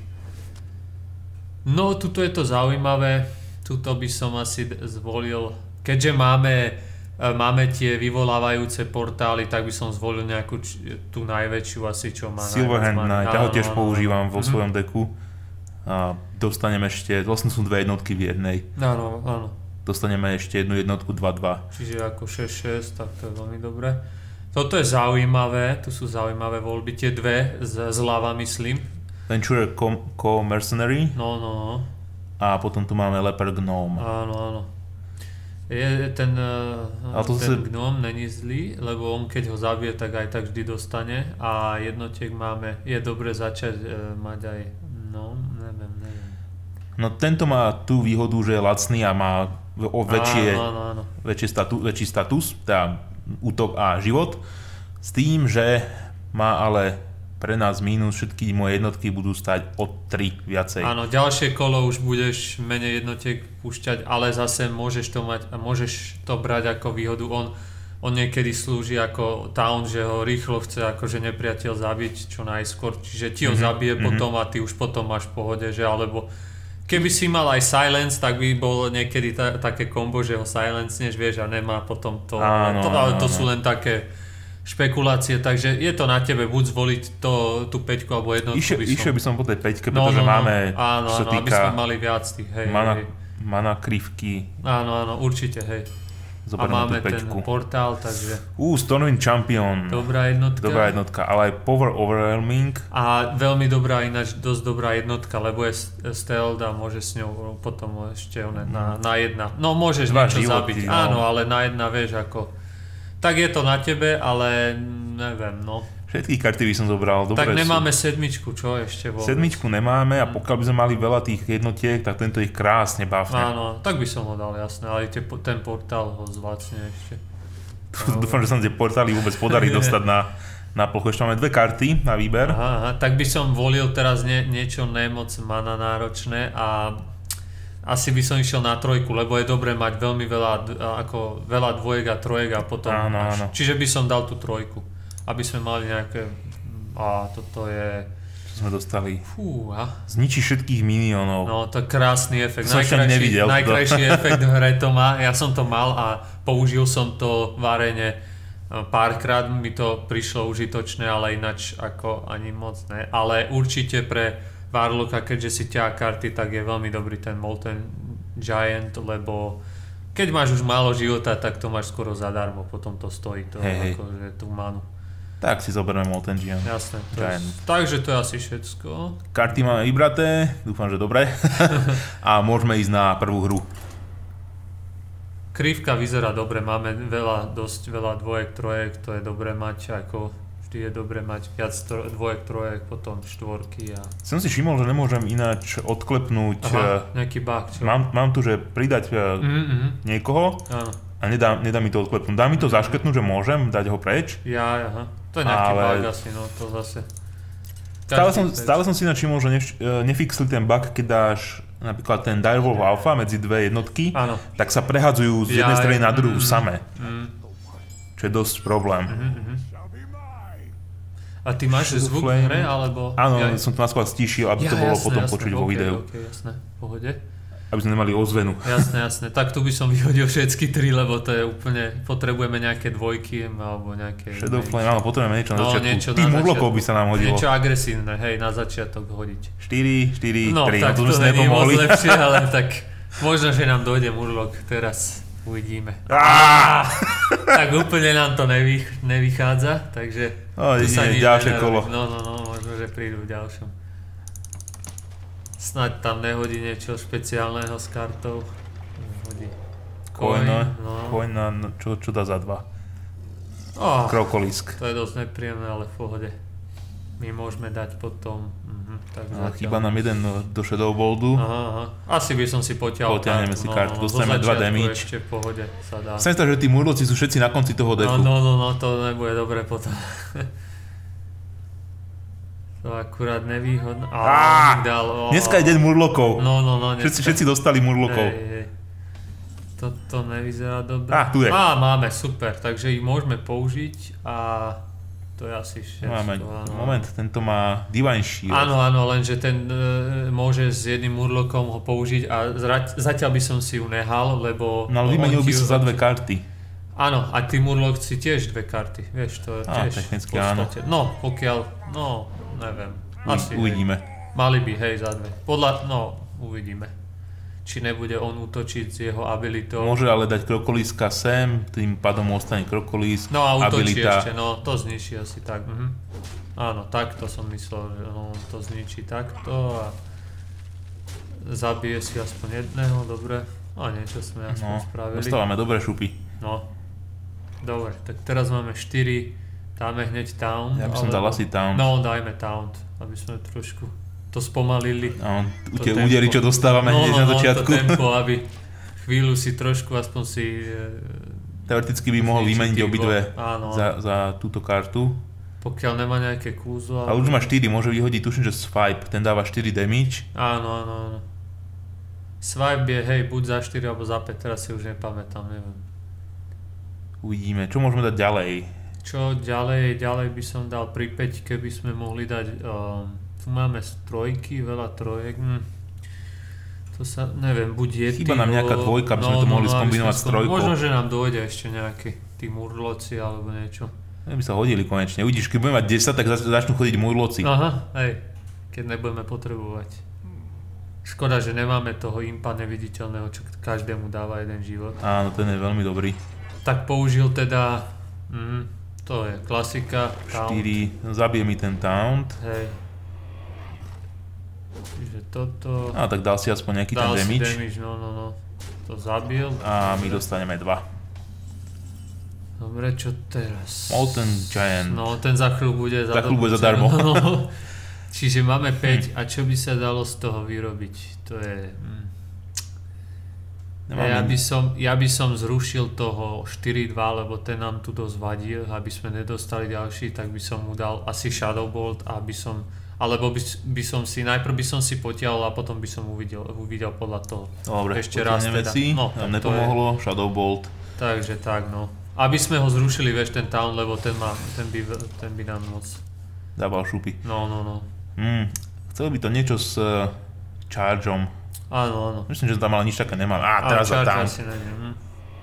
[SPEAKER 2] No, tuto je to zaujímavé. Tuto by som asi zvolil, keďže máme, máme tie vyvolávajúce portály, tak by som zvolil nejakú tú najväčšiu asi, čo má.
[SPEAKER 1] Silverhand Knight, ja ho tiež používam vo
[SPEAKER 2] mm-hmm.
[SPEAKER 1] svojom deku. A dostaneme ešte, vlastne sú dve jednotky v jednej.
[SPEAKER 2] Áno, áno.
[SPEAKER 1] Dostaneme ešte jednu jednotku dva dva.
[SPEAKER 2] Čiže ako šesť šesť, tak to je veľmi dobré. Toto je zaujímavé, tu sú zaujímavé voľby, tie dve z, zľava myslím.
[SPEAKER 1] Venture Co-Mercenary.
[SPEAKER 2] No, no, no.
[SPEAKER 1] A potom tu máme Leper Gnome.
[SPEAKER 2] Áno, áno. Je ten, uh, ten
[SPEAKER 1] sa...
[SPEAKER 2] Gnome není zlý, lebo on keď ho zabije, tak aj tak vždy dostane. A jednotiek máme, je dobre začať uh, mať aj, no, neviem, neviem.
[SPEAKER 1] No tento má tú výhodu, že je lacný a má o väčšie,
[SPEAKER 2] áno, áno, áno.
[SPEAKER 1] väčšie statu, väčší status, teda útok a život, s tým, že má ale pre nás mínus, všetky moje jednotky budú stať o tri viacej.
[SPEAKER 2] Áno, ďalšie kolo už budeš menej jednotiek púšťať, ale zase môžeš to mať a môžeš to brať ako výhodu. On, on niekedy slúži ako town, že ho rýchlo chce akože nepriateľ zabiť čo najskôr, čiže ti ho mm-hmm, zabije mm-hmm. potom a ty už potom máš v pohode, že alebo keby si mal aj silence, tak by bolo niekedy ta, také kombo, že ho silencneš, vieš, a nemá potom to,
[SPEAKER 1] áno,
[SPEAKER 2] to ale to
[SPEAKER 1] áno.
[SPEAKER 2] sú len také špekulácie, takže je to na tebe buď zvoliť to, tú peťku alebo jednotku.
[SPEAKER 1] Išiel by, som... by som po tej peťke,
[SPEAKER 2] no,
[SPEAKER 1] pretože
[SPEAKER 2] no, no.
[SPEAKER 1] máme,
[SPEAKER 2] áno,
[SPEAKER 1] čo sa
[SPEAKER 2] áno,
[SPEAKER 1] týka
[SPEAKER 2] aby sme mali viac tých, hej,
[SPEAKER 1] mana,
[SPEAKER 2] hej.
[SPEAKER 1] mana krivky.
[SPEAKER 2] Áno, áno, určite, hej.
[SPEAKER 1] Zoberieme
[SPEAKER 2] a máme
[SPEAKER 1] tú peťku.
[SPEAKER 2] ten portál, takže...
[SPEAKER 1] Ú, Stormwind Champion.
[SPEAKER 2] Dobrá jednotka.
[SPEAKER 1] Dobrá jednotka, ale aj Power Overwhelming.
[SPEAKER 2] A veľmi dobrá, ináč dosť dobrá jednotka, lebo je stealth a môže s ňou potom ešte one, na, na jedna. No môžeš
[SPEAKER 1] Dva
[SPEAKER 2] niečo
[SPEAKER 1] životy,
[SPEAKER 2] zabiť,
[SPEAKER 1] no.
[SPEAKER 2] áno, ale na jedna vieš ako... Tak je to na tebe, ale neviem, no.
[SPEAKER 1] Všetky karty by som zobral, dobre
[SPEAKER 2] tak nemáme
[SPEAKER 1] sú.
[SPEAKER 2] sedmičku, čo ešte vôbec?
[SPEAKER 1] Sedmičku nemáme a pokiaľ by sme mali veľa tých jednotiek, tak tento ich krásne bafne.
[SPEAKER 2] Áno, tak by som ho dal, jasné, ale te, ten portál ho zvácne ešte.
[SPEAKER 1] Dúfam, že sa tie portály vôbec podarí dostať na, na plochu. Ešte máme dve karty na výber.
[SPEAKER 2] Aha, aha, tak by som volil teraz nie, niečo nemoc mana náročné a asi by som išiel na trojku, lebo je dobré mať veľmi veľa, ako veľa dvojek a trojek a potom...
[SPEAKER 1] Áno, áno.
[SPEAKER 2] Čiže by som dal tú trojku, aby sme mali nejaké... A toto je...
[SPEAKER 1] Čo sme dostali?
[SPEAKER 2] Fúha.
[SPEAKER 1] Zničí všetkých miniónov.
[SPEAKER 2] No, to je krásny efekt.
[SPEAKER 1] To som nevidel.
[SPEAKER 2] Najkrajší efekt v hre to má. Ja som to mal a použil som to v arene párkrát. Mi to prišlo užitočné, ale ináč ako ani moc ne. Ale určite pre Warlocka, keďže si ťa karty, tak je veľmi dobrý ten Molten Giant, lebo keď máš už málo života, tak to máš skoro zadarmo, potom to stojí to,
[SPEAKER 1] hey,
[SPEAKER 2] akože tú manu.
[SPEAKER 1] Tak si zoberieme Molten Giant.
[SPEAKER 2] Jasné, to je, takže to je asi všetko.
[SPEAKER 1] Karty máme vybraté, dúfam, že dobre. A môžeme ísť na prvú hru.
[SPEAKER 2] Krivka vyzerá dobre, máme veľa, dosť veľa dvojek, trojek, to je dobre mať ako... je dobre mať viac tro, dvojek, trojek, potom štvorky a...
[SPEAKER 1] Som si všimol, že nemôžem ináč odklepnúť...
[SPEAKER 2] Aha, nejaký bug, čo?
[SPEAKER 1] Mám, mám tu, že pridať mm-hmm. niekoho
[SPEAKER 2] áno.
[SPEAKER 1] A nedá, nedá mi to odklepnúť. Dá mi to zaškrtnúť, že môžem dať ho preč.
[SPEAKER 2] Ja, aha. To je nejaký ale... bug asi, no to zase...
[SPEAKER 1] Stále som, stále som si ináč všimol, že ne, nefixli ten bug, keď dáš napríklad ten Direwolf Alpha medzi dve jednotky,
[SPEAKER 2] áno.
[SPEAKER 1] Tak sa prehadzujú z jednej
[SPEAKER 2] ja,
[SPEAKER 1] strany na druhú
[SPEAKER 2] mm,
[SPEAKER 1] samé.
[SPEAKER 2] Mm.
[SPEAKER 1] Čo je dosť problém.
[SPEAKER 2] Mm-hmm. A ty máš zvuk v hre, alebo...
[SPEAKER 1] Áno,
[SPEAKER 2] ja...
[SPEAKER 1] som to naskôr stíšil, aby
[SPEAKER 2] ja,
[SPEAKER 1] to bolo
[SPEAKER 2] jasné,
[SPEAKER 1] potom
[SPEAKER 2] jasné,
[SPEAKER 1] počuť
[SPEAKER 2] okay,
[SPEAKER 1] vo videu.
[SPEAKER 2] Ok, jasné, v pohode.
[SPEAKER 1] Aby sme nemali ozvenu.
[SPEAKER 2] Jasné, jasné. Tak tu by som vyhodil všetky tri, lebo to je úplne... Potrebujeme nejaké dvojky, alebo nejaké...
[SPEAKER 1] Shadow Flame, áno, potrebujeme niečo na
[SPEAKER 2] no,
[SPEAKER 1] začiatku.
[SPEAKER 2] Niečo
[SPEAKER 1] Tým
[SPEAKER 2] na
[SPEAKER 1] murlokov
[SPEAKER 2] začiatku.
[SPEAKER 1] By sa nám hodilo.
[SPEAKER 2] Niečo agresívne, hej, na začiatok hodiť.
[SPEAKER 1] štyri, štyri,
[SPEAKER 2] no,
[SPEAKER 1] tri.
[SPEAKER 2] No, tak
[SPEAKER 1] to,
[SPEAKER 2] to není moc
[SPEAKER 1] nepomohli.
[SPEAKER 2] lepšie, ale tak možno, že nám dojde murlok teraz. Uvidíme.
[SPEAKER 1] Ah!
[SPEAKER 2] Tak úplne nám to nevych, nevychádza, takže...
[SPEAKER 1] No, jedine ďalšie kolo.
[SPEAKER 2] No, no, no, možno, že prídu v ďalšom. Snaď tam nehodí niečo špeciálneho s kartou. Hodí
[SPEAKER 1] coin,
[SPEAKER 2] no.
[SPEAKER 1] Coin na, čo, čo dá za dva?
[SPEAKER 2] Oh,
[SPEAKER 1] Krokolisk.
[SPEAKER 2] To je dosť nepríjemné, ale v pohode. My môžeme dať potom... Uh-huh, tak
[SPEAKER 1] no, chýba nám jeden do Shadow Boldu.
[SPEAKER 2] Aha, aha. Asi by som si potiahol
[SPEAKER 1] Potiahneme si kartu, no, no, dostaneme dva damage.
[SPEAKER 2] Ešte v pohode sa dá.
[SPEAKER 1] Chcem sa, že tí murloci sú všetci na konci toho deku.
[SPEAKER 2] No, no, no, no to nebude dobre potom. To akurát nevýhodné.
[SPEAKER 1] Á,
[SPEAKER 2] dal, oh.
[SPEAKER 1] Dneska je deň murlokov.
[SPEAKER 2] No, no, no.
[SPEAKER 1] Všetci, všetci dostali murlokov.
[SPEAKER 2] Hej, hej. Toto nevyzerá dobre.
[SPEAKER 1] Á, tu je.
[SPEAKER 2] Á, máme, super. Takže ich môžeme použiť a... To je asi všetko.
[SPEAKER 1] Máme,
[SPEAKER 2] áno.
[SPEAKER 1] moment, tento má Divine Shield.
[SPEAKER 2] Áno, áno, lenže ten e, môže s jedným murlokom ho použiť a zra, zatiaľ by som si ju nehal, lebo...
[SPEAKER 1] No ale vymenil by sa za dve karty.
[SPEAKER 2] Áno, a ty murlok si tiež dve karty, vieš, to je
[SPEAKER 1] á,
[SPEAKER 2] tiež
[SPEAKER 1] technicky
[SPEAKER 2] v podstate.
[SPEAKER 1] Áno.
[SPEAKER 2] No, pokiaľ, no, neviem. Asi,
[SPEAKER 1] uvidíme.
[SPEAKER 2] Hej. Mali by, hej, za dve. Podľa, no, uvidíme. Či nebude on útočiť s jeho abilitou.
[SPEAKER 1] Môže ale dať krokoliska sem, tým pádom ostane krokolísk,
[SPEAKER 2] no a útočí
[SPEAKER 1] abilita.
[SPEAKER 2] Ešte, no to zničí asi tak. Mhm. Áno, takto som myslel, že on to zničí takto a zabije si aspoň jedného, dobre. A niečo sme aspoň
[SPEAKER 1] no,
[SPEAKER 2] spravili.
[SPEAKER 1] Dostávame dobré šupy.
[SPEAKER 2] No, dobre, tak teraz máme štyri, dáme hneď taunt.
[SPEAKER 1] Ja by som
[SPEAKER 2] alebo...
[SPEAKER 1] dal asi taunt.
[SPEAKER 2] No, dajme taunt, aby sme trošku to spomalili.
[SPEAKER 1] No, tie údery, čo dostávame
[SPEAKER 2] no,
[SPEAKER 1] hneď
[SPEAKER 2] no,
[SPEAKER 1] na začiatku.
[SPEAKER 2] No, to tempo, aby chvíľu si trošku aspoň si...
[SPEAKER 1] Teoreticky by mohol vymeniť obidve
[SPEAKER 2] áno,
[SPEAKER 1] za, za túto kartu.
[SPEAKER 2] Pokiaľ nemá nejaké kúzlo.
[SPEAKER 1] Ale už má štyri, môže vyhodiť, tuším, že swipe, ten dáva štyri damage.
[SPEAKER 2] Áno, áno, áno. Swipe je, hej, buď za štyri alebo za päť, teraz si už nepamätám, neviem.
[SPEAKER 1] Uvidíme, čo môžeme dať ďalej?
[SPEAKER 2] Čo ďalej, ďalej by som dal pri päť, keby sme mohli dať, um, tu máme trojky, veľa trojek, hm. To sa, neviem, buď je
[SPEAKER 1] Chýba nám nejaká dvojka, aby sme
[SPEAKER 2] no,
[SPEAKER 1] to mohli
[SPEAKER 2] no,
[SPEAKER 1] skombinovať s trojkou.
[SPEAKER 2] Možno, že nám dojde ešte nejaký, tí murloci alebo niečo.
[SPEAKER 1] Ja by sa hodili konečne. Uvidíš, keď budeme mať desať, tak začnú chodiť murloci.
[SPEAKER 2] Aha, hej, keď nebudeme potrebovať. Škoda, že nemáme toho impa neviditeľného, čo každému dáva jeden život.
[SPEAKER 1] Áno, ten je veľmi dobrý.
[SPEAKER 2] Tak použil teda, mm, to je klasika.
[SPEAKER 1] štyri, no, zabije mi ten taunt.
[SPEAKER 2] Hej. Čiže toto...
[SPEAKER 1] Á, tak dal si aspoň nejaký
[SPEAKER 2] dal
[SPEAKER 1] ten damage.
[SPEAKER 2] Dal si damage, no, no, no. To zabil.
[SPEAKER 1] A my dostaneme dva.
[SPEAKER 2] Dobre, čo teraz?
[SPEAKER 1] Molten Giant.
[SPEAKER 2] No, ten za chvíľu bude
[SPEAKER 1] za chvíľu bude zadarmo.
[SPEAKER 2] No. Čiže máme päť a čo by sa dalo z toho vyrobiť? To je... Hm. Ja by, som, ja by som zrušil toho štyri dva, lebo ten nám tu dosť vadil, aby sme nedostali ďalší, tak by som mu dal asi Shadow Bolt, aby som... Alebo by, by som si, najprv by som si potiahol a potom by som uvidel, uvidel podľa toho.
[SPEAKER 1] Dobre,
[SPEAKER 2] ešte raz teda.
[SPEAKER 1] Si,
[SPEAKER 2] no,
[SPEAKER 1] nám nepomohlo, je... Shadow Bolt.
[SPEAKER 2] Takže tak, no. Aby sme ho zrušili, vieš, ten town, lebo ten, má, ten, by, ten by nám moc...
[SPEAKER 1] Dával šupy.
[SPEAKER 2] No, no, no.
[SPEAKER 1] Mm, chcel by to niečo s uh, chargeom.
[SPEAKER 2] Áno, áno.
[SPEAKER 1] Myslím, že tam ale nič také nemám. Á, teraz za tam.
[SPEAKER 2] Hm.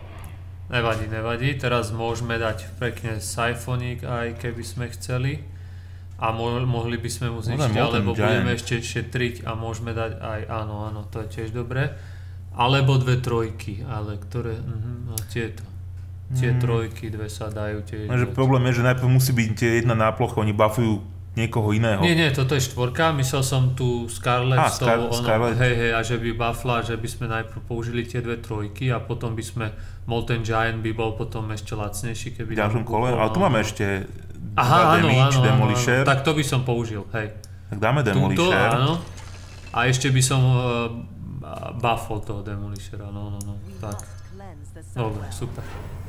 [SPEAKER 2] Nevadí, nevadí. Teraz môžeme dať pekne Siphonik aj keby sme chceli. A mo- mohli by sme mu zničiť, alebo budeme ešte šetriť a môžeme dať aj, áno, áno, to je tiež dobré. Alebo dve trojky, ale ktoré, uh-huh, no tieto. Tie mm. trojky, dve sa dajú tiež.
[SPEAKER 1] Lenže problém je, že najprv musí byť jedna náplocha, oni buffujú niekoho iného.
[SPEAKER 2] Nie, nie, toto je štvorka, myslel som tu Scarlet,
[SPEAKER 1] ah,
[SPEAKER 2] s tou, ono,
[SPEAKER 1] Scarlet.
[SPEAKER 2] hej, hej, a že by buffla, že by sme najprv použili tie dve trojky a potom by sme, Molten Giant by bol potom ešte lacnejší, keby...
[SPEAKER 1] V ďalšom kole, ale tu máme ešte
[SPEAKER 2] aha, áno,
[SPEAKER 1] damage,
[SPEAKER 2] áno,
[SPEAKER 1] Demolisher.
[SPEAKER 2] áno, tak to by som použil, hej.
[SPEAKER 1] Tak dáme Demolisher.
[SPEAKER 2] Tuto, áno. A ešte by som uh, buffol toho Demolishera, no, no, no, tak. Dobre, super.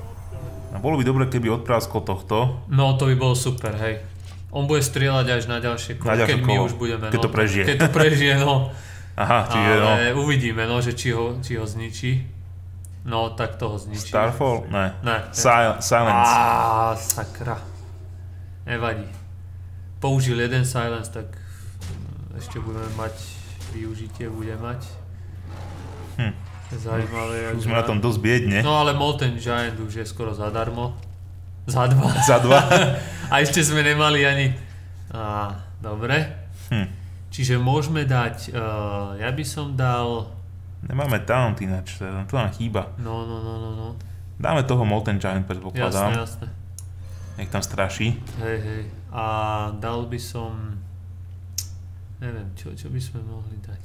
[SPEAKER 1] A bolo by dobre, keby odpráskol tohto.
[SPEAKER 2] No, to by bolo super, hej. On bude strieľať až na ďalšie kolo, keď my už budeme,
[SPEAKER 1] keď
[SPEAKER 2] no,
[SPEAKER 1] to prežije.
[SPEAKER 2] Keď to prežije, no.
[SPEAKER 1] Aha, čiže no.
[SPEAKER 2] Ale uvidíme, no, že či ho, či ho zničí. No, tak toho zničí.
[SPEAKER 1] Starfall? Ne.
[SPEAKER 2] Ne.
[SPEAKER 1] Sil- silence.
[SPEAKER 2] Á, sakra. Nevadí. Použil jeden silence, tak ešte budeme mať, využitie bude mať.
[SPEAKER 1] Hm.
[SPEAKER 2] Zajímavé.
[SPEAKER 1] Už sme na tom dosť biedne.
[SPEAKER 2] No ale Molten Giant už je skoro zadarmo. Za dva.
[SPEAKER 1] Za dva.
[SPEAKER 2] A ešte sme nemali ani... Á, dobre.
[SPEAKER 1] Hm.
[SPEAKER 2] Čiže môžeme dať... Uh, ja by som dal...
[SPEAKER 1] Nemáme taunt ináč, to nám chýba.
[SPEAKER 2] No, no, no, no, no.
[SPEAKER 1] Dáme toho Molten Giant, predpokladám.
[SPEAKER 2] Jasné, jasné.
[SPEAKER 1] Nech tam straší.
[SPEAKER 2] Hej, hej. A dal by som... Neviem, čo, čo by sme mohli dať.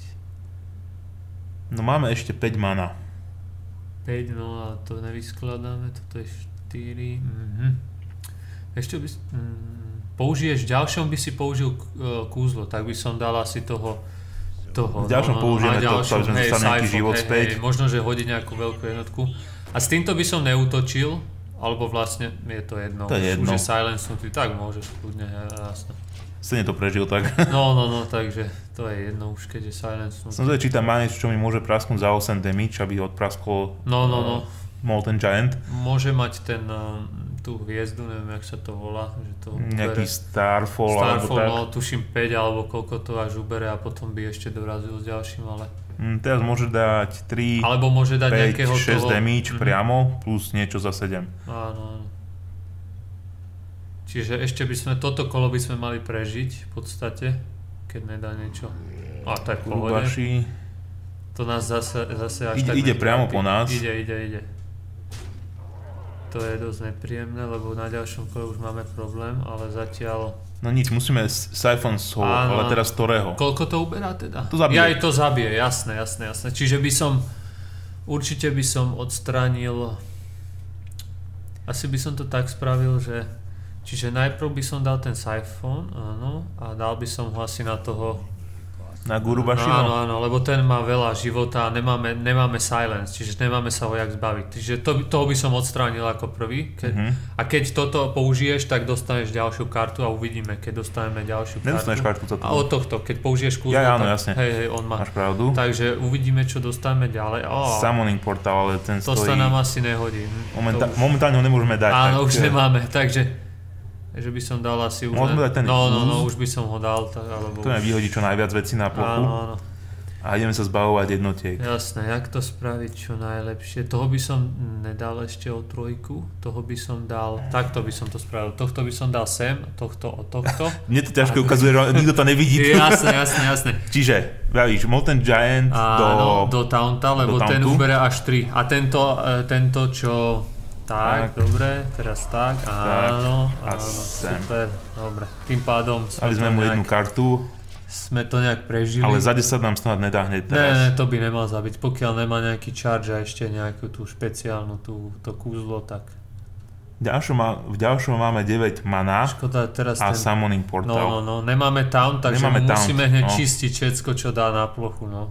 [SPEAKER 1] No máme ešte päť mana.
[SPEAKER 2] päť, no a to nevyskladáme, toto je štyri. Mhm. Ešte by... Mm, použiješ, v ďalšom by si použil uh, kúzlo, tak by som dal asi toho... toho
[SPEAKER 1] v ďalšom
[SPEAKER 2] no,
[SPEAKER 1] použijeme
[SPEAKER 2] no,
[SPEAKER 1] to, aby sme dostali nejaký život
[SPEAKER 2] hej,
[SPEAKER 1] späť.
[SPEAKER 2] Hej, možno, že hodí nejakú veľkú jednotku. A s týmto by som neútočil, alebo vlastne je to jedno.
[SPEAKER 1] To je jedno.
[SPEAKER 2] Už je silencenutý, tak môžeš kľudne, jasne.
[SPEAKER 1] Stejne to prežil tak.
[SPEAKER 2] No, no, no, takže to je jedno už, keď je silencenutý.
[SPEAKER 1] Som zvedal, či tam má niečo, čo mi môže prasknúť za osem damage, aby odpraskol
[SPEAKER 2] no, no, no.
[SPEAKER 1] Molten Giant.
[SPEAKER 2] Môže mať ten, tú hviezdu, neviem, jak sa to volá. Že to
[SPEAKER 1] nejaký
[SPEAKER 2] ubere.
[SPEAKER 1] Starfall,
[SPEAKER 2] Starfall,
[SPEAKER 1] alebo tak.
[SPEAKER 2] no, tuším päť, alebo koľko to až ubere a potom by ešte dorazil s ďalším, ale...
[SPEAKER 1] Mm, teraz môže dať tri,
[SPEAKER 2] alebo môže dať
[SPEAKER 1] päť,
[SPEAKER 2] nejakého
[SPEAKER 1] šesť
[SPEAKER 2] toho...
[SPEAKER 1] damage
[SPEAKER 2] mm-hmm.
[SPEAKER 1] priamo, plus niečo za sedem.
[SPEAKER 2] Áno, áno. Čiže ešte by sme, toto kolo by sme mali prežiť v podstate, keď nedá niečo. A to je v pohode.
[SPEAKER 1] Kurbaši.
[SPEAKER 2] To nás zase, zase až
[SPEAKER 1] ide,
[SPEAKER 2] tak...
[SPEAKER 1] Ide
[SPEAKER 2] netrápi.
[SPEAKER 1] priamo po nás.
[SPEAKER 2] Ide, ide, ide. To je dosť nepríjemné, lebo na ďalšom kole už máme problém, ale zatiaľ...
[SPEAKER 1] No nič, musíme Siphon Soul, ale teraz ktorého?
[SPEAKER 2] Koľko to uberá teda?
[SPEAKER 1] To zabije.
[SPEAKER 2] Ja aj to zabije, jasné, jasné, jasné. Čiže by som, určite by som odstránil, asi by som to tak spravil, že, čiže najprv by som dal ten Siphon, áno, a dal by som ho asi na toho,
[SPEAKER 1] na Guru Bashino?
[SPEAKER 2] Áno, áno, lebo ten má veľa života a nemáme, nemáme silence, čiže nemáme sa ho jak zbaviť. Čiže to, toho by som odstránil ako prvý. Keď, uh-huh. A keď toto použiješ, tak dostaneš ďalšiu kartu a uvidíme, keď dostaneme ďalšiu kartu.
[SPEAKER 1] Nedostaneš kartu toto.
[SPEAKER 2] A od tohto, keď použiješ kľúč,
[SPEAKER 1] ja, áno,
[SPEAKER 2] tak
[SPEAKER 1] jasne.
[SPEAKER 2] hej, hej, on má.
[SPEAKER 1] Máš pravdu.
[SPEAKER 2] Takže uvidíme, čo dostaneme ďalej. Oh,
[SPEAKER 1] Summoning Portal, ale ten
[SPEAKER 2] to
[SPEAKER 1] stojí...
[SPEAKER 2] sa nám asi nehodí.
[SPEAKER 1] Momenta-
[SPEAKER 2] už...
[SPEAKER 1] Momentálne ho nemôžeme dať.
[SPEAKER 2] Áno,
[SPEAKER 1] tak,
[SPEAKER 2] už
[SPEAKER 1] že...
[SPEAKER 2] nemáme, takže... že by som dal asi už...
[SPEAKER 1] Môžeme dať ten
[SPEAKER 2] No, no, no, už by som ho dal, tak, alebo...
[SPEAKER 1] To je vyhodí čo najviac vecí na plochu.
[SPEAKER 2] Áno, áno.
[SPEAKER 1] A ideme sa zbavovať jednotiek.
[SPEAKER 2] Jasné, jak to spraviť čo najlepšie. Toho by som nedal ešte o trojku, toho by som dal, takto by som to spravil. Tohto by som dal sem, tohto o tohto.
[SPEAKER 1] Mne to ťažko ukazuje, že nikto to nevidí.
[SPEAKER 2] Jasné, jasné, jasné.
[SPEAKER 1] Čiže, vravíš, Molten Giant do...
[SPEAKER 2] Áno, do Taunta, lebo
[SPEAKER 1] do
[SPEAKER 2] ten
[SPEAKER 1] tauntu.
[SPEAKER 2] ubere až tri. A tento, tento čo... Tak,
[SPEAKER 1] Tak.
[SPEAKER 2] dobre, teraz tak, áno,
[SPEAKER 1] a
[SPEAKER 2] áno,
[SPEAKER 1] sem.
[SPEAKER 2] super, dobre. Tým pádom sme,
[SPEAKER 1] Dali sme
[SPEAKER 2] to
[SPEAKER 1] mu
[SPEAKER 2] nejak,
[SPEAKER 1] jednu kartu,
[SPEAKER 2] sme to nejak prežili.
[SPEAKER 1] ale za desať nám snad nedá hneď
[SPEAKER 2] Ne,
[SPEAKER 1] teraz.
[SPEAKER 2] ne, to by nemal zabiť, pokiaľ nemá nejaký charge a ešte nejakú tú špeciálnu, tú, to kúzlo, tak...
[SPEAKER 1] V ďalšom, má, v ďalšom máme deväť mana
[SPEAKER 2] Škoda, teraz
[SPEAKER 1] a
[SPEAKER 2] ten...
[SPEAKER 1] Summoning Portal.
[SPEAKER 2] No, no, no, nemáme taunt, takže
[SPEAKER 1] Nemáme taunt,
[SPEAKER 2] musíme hneď
[SPEAKER 1] no.
[SPEAKER 2] čistiť všetko, čo dá na plochu, no.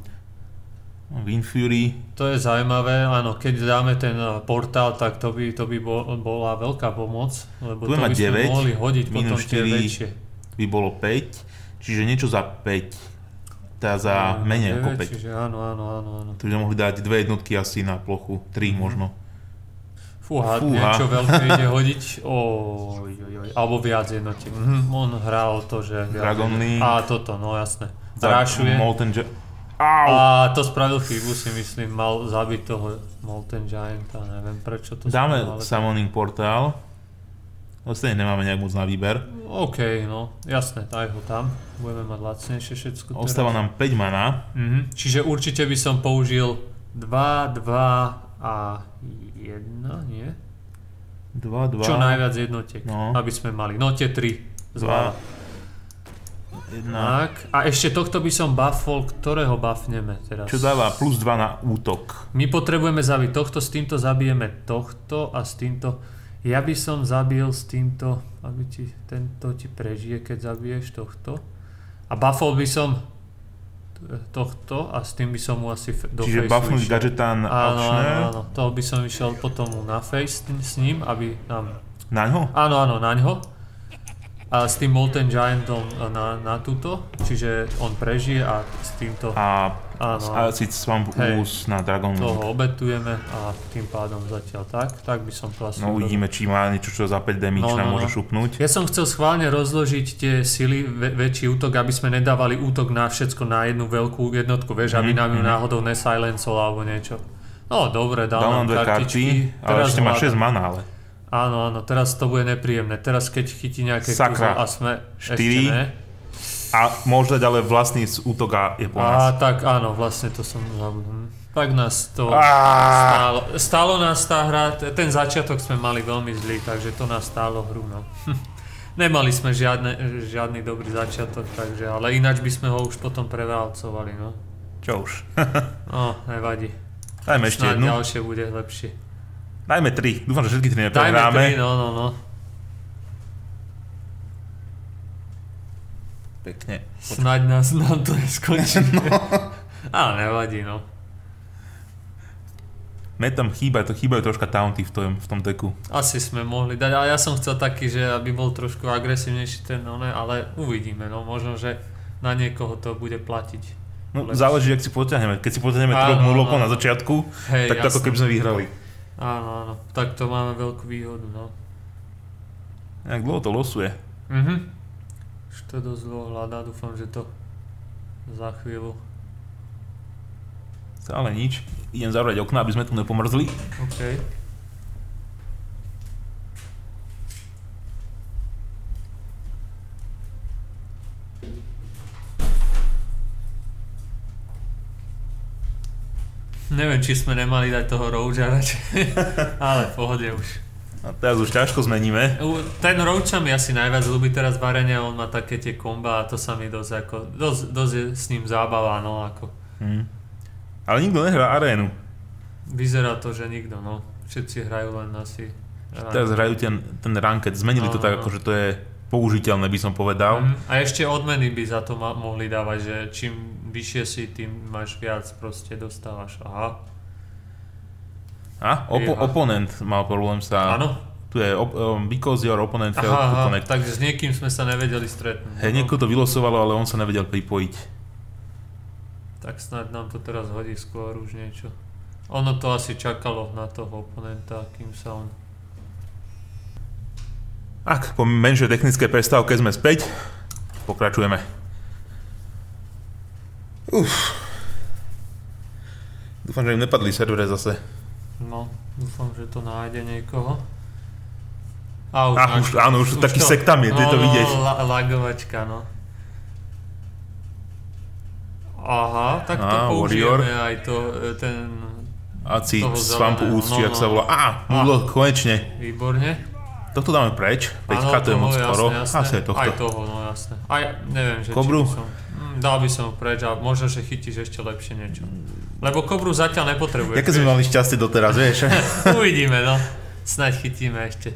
[SPEAKER 1] Wind Fury.
[SPEAKER 2] To je zaujímavé, áno, keď dáme ten portál, tak to by, to by bol, bola veľká pomoc, lebo
[SPEAKER 1] Budeme
[SPEAKER 2] to by
[SPEAKER 1] mať
[SPEAKER 2] sme
[SPEAKER 1] deväť,
[SPEAKER 2] mohli hodiť potom
[SPEAKER 1] minus
[SPEAKER 2] tie
[SPEAKER 1] štyri
[SPEAKER 2] väčšie.
[SPEAKER 1] by bolo päť, čiže niečo za päť. Teda za
[SPEAKER 2] No,
[SPEAKER 1] menej ako
[SPEAKER 2] deväť,
[SPEAKER 1] päť.
[SPEAKER 2] Čiže áno, áno, áno, áno.
[SPEAKER 1] Tu by sme mohli dať dve jednotky asi na plochu, tri
[SPEAKER 2] Mhm.
[SPEAKER 1] možno.
[SPEAKER 2] Fúha,
[SPEAKER 1] Fúha.
[SPEAKER 2] niečo veľké ide hodiť, oj, oj, oj, alebo viac jednotiek. Mhm, on hrá o to, že... viac
[SPEAKER 1] Dragon
[SPEAKER 2] jednotiek.
[SPEAKER 1] Link.
[SPEAKER 2] Á, toto, no jasné.
[SPEAKER 1] Za
[SPEAKER 2] Rášuje.
[SPEAKER 1] Molten Giant. Au!
[SPEAKER 2] A to spravil chybu, si myslím, mal zabiť toho Molten Gianta, neviem prečo to
[SPEAKER 1] Dáme
[SPEAKER 2] spravil, ale...
[SPEAKER 1] Summoning Portal. Vlastne nemáme nejak moc na výber.
[SPEAKER 2] OK, no, jasné, daj ho tam. Budeme mať lacnejšie všetko teraz.
[SPEAKER 1] Ostáva nám päť mana.
[SPEAKER 2] Mhm. Čiže určite by som použil dva, dva a jedna, nie?
[SPEAKER 1] dva, dva.
[SPEAKER 2] Čo najviac jednotiek,
[SPEAKER 1] No.
[SPEAKER 2] aby sme mali. No tie tri.
[SPEAKER 1] dva,
[SPEAKER 2] Zvala.
[SPEAKER 1] jedna.
[SPEAKER 2] Tak, a ešte tohto by som buffol, ktorého buffneme teraz?
[SPEAKER 1] Čo dáva plus dva na útok.
[SPEAKER 2] My potrebujeme zabiť tohto, s týmto zabijeme tohto a s týmto... Ja by som zabil s týmto, aby ti tento ti prežije, keď zabiješ tohto. A buffol by som tohto a s tým by som mu asi f- do
[SPEAKER 1] Čiže
[SPEAKER 2] faceu
[SPEAKER 1] buffnúť
[SPEAKER 2] išiel.
[SPEAKER 1] Gadgetan
[SPEAKER 2] Áno, áno,
[SPEAKER 1] Auctioneer.
[SPEAKER 2] áno. Toho by som išiel potom na face s ním, aby nám...
[SPEAKER 1] Naňho?
[SPEAKER 2] Áno, áno, naňho. A s tým Molten Giantom na, na túto, čiže on prežije a s týmto
[SPEAKER 1] A
[SPEAKER 2] áno,
[SPEAKER 1] Acid Swamp
[SPEAKER 2] Hej.
[SPEAKER 1] Ooze na Dragon Link.
[SPEAKER 2] toho obetujeme a tým pádom zatiaľ tak, tak by som to asi
[SPEAKER 1] No
[SPEAKER 2] urobil.
[SPEAKER 1] uvidíme, či má niečo, čo za päť damage
[SPEAKER 2] No,
[SPEAKER 1] nám
[SPEAKER 2] no,
[SPEAKER 1] môže
[SPEAKER 2] no.
[SPEAKER 1] šupnúť.
[SPEAKER 2] Ja som chcel schválne rozložiť tie sily, vä- väčší útok, aby sme nedávali útok na všetko na jednu veľkú jednotku, vieš, aby
[SPEAKER 1] Mhm,
[SPEAKER 2] nám ju
[SPEAKER 1] mhm.
[SPEAKER 2] náhodou nesilencol alebo niečo. No dobre, dal,
[SPEAKER 1] Dal
[SPEAKER 2] nám
[SPEAKER 1] nám dve
[SPEAKER 2] kartičky.
[SPEAKER 1] karty, ale ešte má
[SPEAKER 2] vláda-
[SPEAKER 1] šesť mana, ale.
[SPEAKER 2] Áno, áno, teraz to bude nepríjemné. Teraz keď chytí nejaké
[SPEAKER 1] Sakra.
[SPEAKER 2] kúzlo a sme
[SPEAKER 1] štyri.
[SPEAKER 2] ešte ne.
[SPEAKER 1] A môže dať ale vlastný z útok a je po
[SPEAKER 2] A
[SPEAKER 1] nás.
[SPEAKER 2] tak áno, vlastne to som zabudol. Tak nás to
[SPEAKER 1] Á.
[SPEAKER 2] stálo. Stálo nás tá hra, t- ten začiatok sme mali veľmi zlý, takže to nás stálo hru, no. Nemali sme žiadne, žiadny dobrý začiatok, takže, ale ináč by sme ho už potom prevalcovali, no.
[SPEAKER 1] Čo už?
[SPEAKER 2] No, nevadí.
[SPEAKER 1] Dajme ešte
[SPEAKER 2] Snáď
[SPEAKER 1] jednu.
[SPEAKER 2] ďalšie bude lepšie.
[SPEAKER 1] Dajme tri. Dúfam, že všetky tri
[SPEAKER 2] Dajme
[SPEAKER 1] neprehráme.
[SPEAKER 2] tri, no, no, no.
[SPEAKER 1] Pekne.
[SPEAKER 2] Snáď nás, nám to neskončí.
[SPEAKER 1] No.
[SPEAKER 2] Ale nevadí, no.
[SPEAKER 1] Mne tam chýba, to chýbajú troška taunty v tom, v tom deku.
[SPEAKER 2] Asi sme mohli dať, ale ja som chcel taký, že aby bol trošku agresívnejší ten, no ne, ale uvidíme, no možno, že na niekoho to bude platiť.
[SPEAKER 1] No
[SPEAKER 2] Lepšie.
[SPEAKER 1] záleží, ak si potiahneme. Keď si potiahneme
[SPEAKER 2] Áno,
[SPEAKER 1] troch múlokov
[SPEAKER 2] áno.
[SPEAKER 1] na začiatku,
[SPEAKER 2] Hej,
[SPEAKER 1] tak to ako
[SPEAKER 2] jasné.
[SPEAKER 1] keby sme vyhrali.
[SPEAKER 2] Áno, áno, tak to máme veľkú výhodu, no.
[SPEAKER 1] Jak dlho to losuje.
[SPEAKER 2] Mhm. Už to dosť dlho hľadá, dúfam, že to za chvíľu.
[SPEAKER 1] Stále nič. Idem zavrieť okna, aby sme tu nepomrzli.
[SPEAKER 2] OK. Neviem, či sme nemali dať toho Rougea radšej, ale v pohode už.
[SPEAKER 1] A teraz už ťažko zmeníme.
[SPEAKER 2] Ten Roach sa mi asi najviac ľúbi teraz v arene, on má také tie komba a to sa mi dosť ako, dosť, dosť je s ním zábava, no ako. Hmm.
[SPEAKER 1] Ale nikto nehrá arénu.
[SPEAKER 2] Vyzerá to, že nikto, no. Všetci hrajú len asi... Ranked.
[SPEAKER 1] Teraz hrajú ten, ten ranked, zmenili no, to tak, no. Ako, že to je použiteľné, by som povedal. Hmm.
[SPEAKER 2] A ešte odmeny by za to ma- mohli dávať, že čím vyššie si, tým máš viac, proste dostávaš. Aha.
[SPEAKER 1] A? Opo- oponent mal problém sa...
[SPEAKER 2] Áno.
[SPEAKER 1] Tu je op- um, because your opponent failed
[SPEAKER 2] to
[SPEAKER 1] connect.
[SPEAKER 2] Takže s niekým sme sa nevedeli stretnúť.
[SPEAKER 1] Hej, no. Niekto to vylosovalo, ale on sa nevedel pripojiť.
[SPEAKER 2] Tak snáď nám to teraz hodí skôr už niečo. Ono to asi čakalo na toho oponenta, kým sa on...
[SPEAKER 1] Ak po menšej technickej prestávke sme späť, pokračujeme. Uf. Dúfam, že im nepadli servere zase.
[SPEAKER 2] No, dúfam, že to nájde niekoho. A už,
[SPEAKER 1] Ach, už áno, už, už taký to, sektami, no, to vidieť.
[SPEAKER 2] No, la, lagovačka, no. Aha, tak to Á, použijeme Warrior. Aj to, ten...
[SPEAKER 1] Aci Swamp úcti, no, jak no. sa volá. Á, Mudlock, konečne.
[SPEAKER 2] Výborne.
[SPEAKER 1] Toto dáme preč, päťka to je moc skoro. Asi aj tohto.
[SPEAKER 2] Aj toho, no jasné. Aj, neviem, že
[SPEAKER 1] Kobru?
[SPEAKER 2] či by som... Dal by som preč a možno, že chytíš ešte lepšie niečo. Lebo Kobru zatiaľ nepotrebuje.
[SPEAKER 1] Jaké sme mali šťastie doteraz, vieš?
[SPEAKER 2] Uvidíme, no. Snaď chytíme ešte.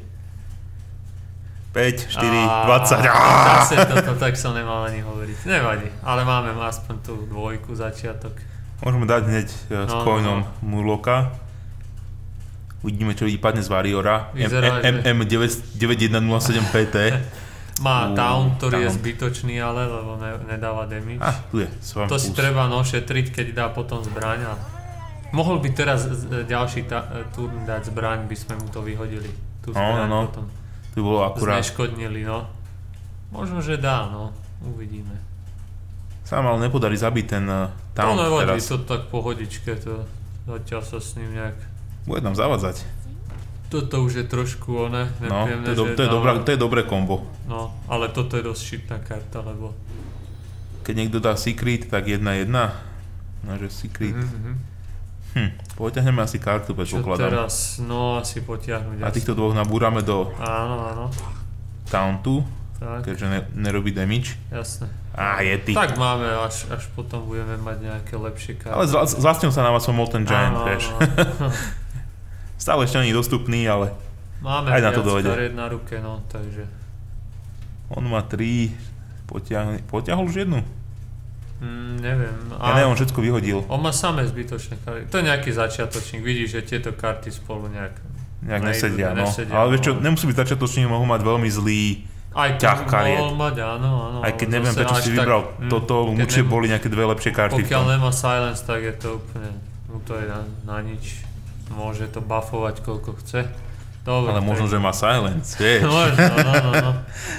[SPEAKER 1] päť, štyri, dvadsať.
[SPEAKER 2] Zase toto, tak som nemal ani hovoriť. Nevadí, ale máme aspoň tú dvojku začiatok.
[SPEAKER 1] Môžeme dať hneď s no, coinom no. Murlocka. Uvidíme, čo vypadne z Warriora.
[SPEAKER 2] Vyzerá,
[SPEAKER 1] M M deväť jeden nula sedem P T.
[SPEAKER 2] Má Taunt, ktorý je zbytočný, ale lebo ne, nedáva damage.
[SPEAKER 1] Ah, tu je.
[SPEAKER 2] To si treba no šetriť, keď dá potom zbraň. A mohol by teraz ďalší ta, turn dať zbraň, by sme mu to vyhodili. Tu zbraň
[SPEAKER 1] no, no.
[SPEAKER 2] potom
[SPEAKER 1] tu bolo akurát.
[SPEAKER 2] Zneškodnili, no. Možno, že dá, no. Uvidíme.
[SPEAKER 1] Sa mal nepodarí zabiť ten uh, Taunt
[SPEAKER 2] teraz. To nevadí,
[SPEAKER 1] teraz.
[SPEAKER 2] to tak pohodičke, to zatiaľ sa s ním nejak...
[SPEAKER 1] Bude nám zavadzať.
[SPEAKER 2] Toto už je trošku one, nepríjemné,
[SPEAKER 1] no, to je, do, to, je dobrá, to je dobré kombo.
[SPEAKER 2] No, ale toto je dosť šitná karta, lebo...
[SPEAKER 1] Keď niekto dá Secret, tak jedna jedna. No, že Secret.
[SPEAKER 2] Mm-hmm.
[SPEAKER 1] Hm, poťahneme asi kartu, predpokladám.
[SPEAKER 2] Čo teraz? No, asi potiahnuť.
[SPEAKER 1] A týchto dvoch nabúrame do...
[SPEAKER 2] Áno, áno.
[SPEAKER 1] Tauntu,
[SPEAKER 2] tak.
[SPEAKER 1] keďže ne, nerobí damage.
[SPEAKER 2] Jasné.
[SPEAKER 1] Á, je ty.
[SPEAKER 2] Tak máme, až, až potom budeme mať nejaké lepšie karty.
[SPEAKER 1] Ale zlastňou sa na vás som Molten Giant,
[SPEAKER 2] áno,
[SPEAKER 1] vieš.
[SPEAKER 2] Áno.
[SPEAKER 1] Stále ešte nie je dostupný, ale
[SPEAKER 2] máme
[SPEAKER 1] aj na to dojde.
[SPEAKER 2] Máme viac kariet na ruke, no, takže...
[SPEAKER 1] On má tri, potiahol, potiahol už jednu?
[SPEAKER 2] Mm, neviem.
[SPEAKER 1] Ja neviem, on všetko vyhodil.
[SPEAKER 2] On má samé zbytočné karty. To je nejaký začiatočník, vidíš, že tieto karty spolu nejak...
[SPEAKER 1] Nejak nesedia, no.
[SPEAKER 2] nesedia,
[SPEAKER 1] ale vieš čo,
[SPEAKER 2] no.
[SPEAKER 1] Nemusí byť začiatočník, mohol mať veľmi zlý
[SPEAKER 2] aj
[SPEAKER 1] ťah kariet.
[SPEAKER 2] Mohol mať, áno, áno.
[SPEAKER 1] Aj keď neviem, prečo si vybral tak, toto, určite nem, boli nejaké dve lepšie karty.
[SPEAKER 2] Pokiaľ nemá silence, tak je to úplne... No to je na, na nič. Môže to buffovať koľko chce. Dobre,
[SPEAKER 1] ale možno, že má silence, vieš.
[SPEAKER 2] Možno, no, no, no.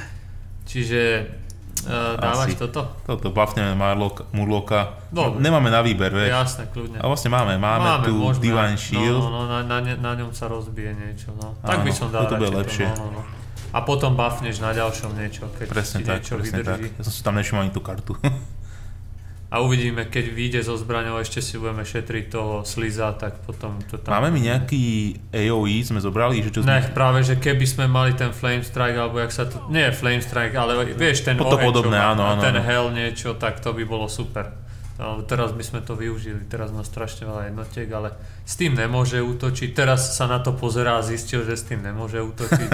[SPEAKER 2] Čiže uh, dávaš Asi. toto? Toto
[SPEAKER 1] buffneme Murlocka. Nemáme na výber, vieš.
[SPEAKER 2] Jasné, kľudne.
[SPEAKER 1] A vlastne máme, máme, máme tu môžeme, Divine Shield.
[SPEAKER 2] No, no, no na, na, na ňom sa rozbije niečo, no. Tak Áno, by som dal
[SPEAKER 1] to bude lepšie.
[SPEAKER 2] To, no, no, no. A potom buffneš na ďalšom niečo, keď
[SPEAKER 1] presne
[SPEAKER 2] ti
[SPEAKER 1] tak,
[SPEAKER 2] niečo
[SPEAKER 1] presne
[SPEAKER 2] vydrží.
[SPEAKER 1] Tak. Ja som si tam nešiel ani tú kartu.
[SPEAKER 2] A uvidíme, keď vyjde so zbraňou, ešte si budeme šetriť toho sliza, tak potom to tam...
[SPEAKER 1] Máme mi nejaký A O E, sme zobrali? Že čo sme...
[SPEAKER 2] Ne, práve, že keby sme mali ten Flame Strike, alebo jak sa to... Nie Flame Strike, ale vieš, ten
[SPEAKER 1] oheň, podobné, áno, áno,
[SPEAKER 2] ten
[SPEAKER 1] áno.
[SPEAKER 2] hell niečo, tak to by bolo super. No, teraz by sme to využili, teraz má strašne veľa jednotiek, ale s tým nemôže útočiť. Teraz sa na to pozerá a zistil, že s tým nemôže útočiť.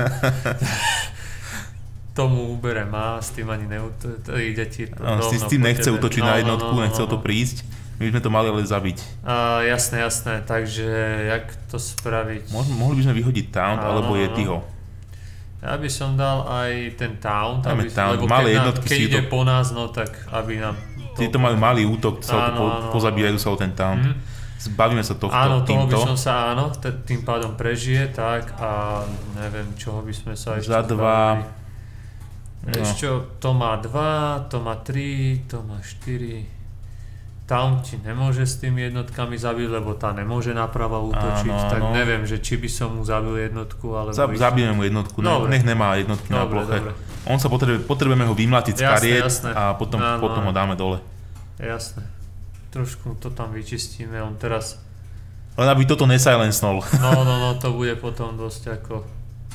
[SPEAKER 2] Tomu úbere má, s tým ani neútočí, ide ti
[SPEAKER 1] no, s tým nechce útočiť no, na jednotku, no, no, nechcel no, no. to prísť. My by sme to mali ale zabiť.
[SPEAKER 2] Uh, jasné, jasné, takže jak to spraviť?
[SPEAKER 1] Mo- mohli by sme vyhodiť Taunt uh, alebo Yetiho.
[SPEAKER 2] Ja by som dal aj ten Taunt, aby,
[SPEAKER 1] taunt.
[SPEAKER 2] lebo
[SPEAKER 1] malé
[SPEAKER 2] keď,
[SPEAKER 1] jednotky
[SPEAKER 2] keď ide to... po nás, no tak aby nám...
[SPEAKER 1] Títo majú malý útok, sa áno, po, áno, pozabíjajú sa o ten Taunt. Mm-hmm. Zbavíme sa tohto
[SPEAKER 2] áno,
[SPEAKER 1] týmto.
[SPEAKER 2] Áno, toho by som sa, áno, tým pádom prežije, tak a neviem, čoho by sme sa ešte...
[SPEAKER 1] Za dva...
[SPEAKER 2] No. Ešte to má dva, to má tri, to má štyri. Taunt ti nemôže s tými jednotkami zabiť, lebo tá nemôže naprava útočiť, áno, tak áno. Neviem, že či by som mu zabil jednotku, alebo...
[SPEAKER 1] Zab, zabijeme mu jednotku, dobre. Nech nemá jednotky dobre, na ploche. Dobre. On sa potrebuje, potrebujeme ho vymlatiť z kariet a potom, áno, potom ho dáme dole.
[SPEAKER 2] Jasné. Trošku to tam vyčistíme, on teraz...
[SPEAKER 1] Len aby toto nesilencnul.
[SPEAKER 2] No, no, no, to bude potom dosť ako...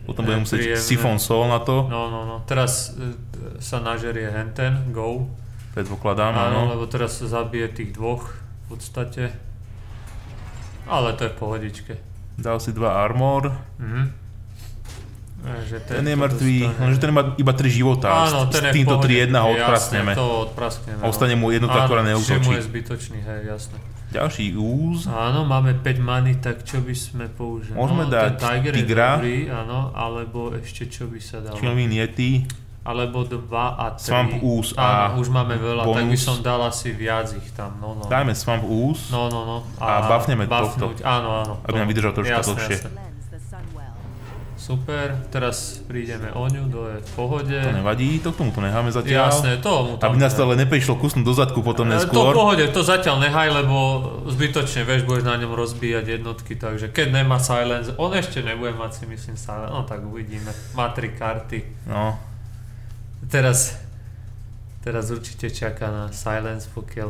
[SPEAKER 1] Potom budem musieť Siphon Soul na to.
[SPEAKER 2] No, no, no. Teraz e, sa nažerie henten, go.
[SPEAKER 1] Predpokladám,
[SPEAKER 2] áno.
[SPEAKER 1] áno.
[SPEAKER 2] Lebo teraz sa zabije tých dvoch v podstate. Ale to je v pohodičke.
[SPEAKER 1] Dal si dva armor.
[SPEAKER 2] Mhm. Že
[SPEAKER 1] ten je mrtvý, lenže ten má iba tri života.
[SPEAKER 2] Áno, ten
[SPEAKER 1] s týmto tri jedna ho odpraskneme.
[SPEAKER 2] Jasné, to odpraskneme.
[SPEAKER 1] A ostane mu jednotka, ktorá neútočí.
[SPEAKER 2] Áno, že mu je zbytočný, hej, jasné.
[SPEAKER 1] Ďalší úz.
[SPEAKER 2] Áno, máme päť many, tak čo by sme použili?
[SPEAKER 1] Môžeme
[SPEAKER 2] no,
[SPEAKER 1] dať
[SPEAKER 2] ten Tiger
[SPEAKER 1] Tigra.
[SPEAKER 2] Je dobrý, áno, alebo ešte čo by sa dalo?
[SPEAKER 1] Chilling Yeti.
[SPEAKER 2] Alebo dva a tri.
[SPEAKER 1] Swamp úz a
[SPEAKER 2] áno, už máme veľa,
[SPEAKER 1] bonus.
[SPEAKER 2] Tak by som dal asi viac ich tam, no, no.
[SPEAKER 1] Dajme Swamp úz.
[SPEAKER 2] No, no, no.
[SPEAKER 1] A, a buffneme tohto.
[SPEAKER 2] Áno, áno.
[SPEAKER 1] Aby nám vydržal troška dlhšie.
[SPEAKER 2] Super, teraz prídeme o ňu, to je v pohode.
[SPEAKER 1] To nevadí, to k tomu to necháme zatiaľ.
[SPEAKER 2] Jasné, to mu tam...
[SPEAKER 1] Aby nás to ale neprišlo kusnúť do zadku potom neskôr.
[SPEAKER 2] To v pohode, to zatiaľ nehaj, lebo zbytočne, vieš, budeš na ňom rozbíjať jednotky, takže keď nemá silence, on ešte nebude mať si myslím silence, no tak uvidíme. Má tri karty.
[SPEAKER 1] No.
[SPEAKER 2] Teraz, teraz určite čaká na silence, pokiaľ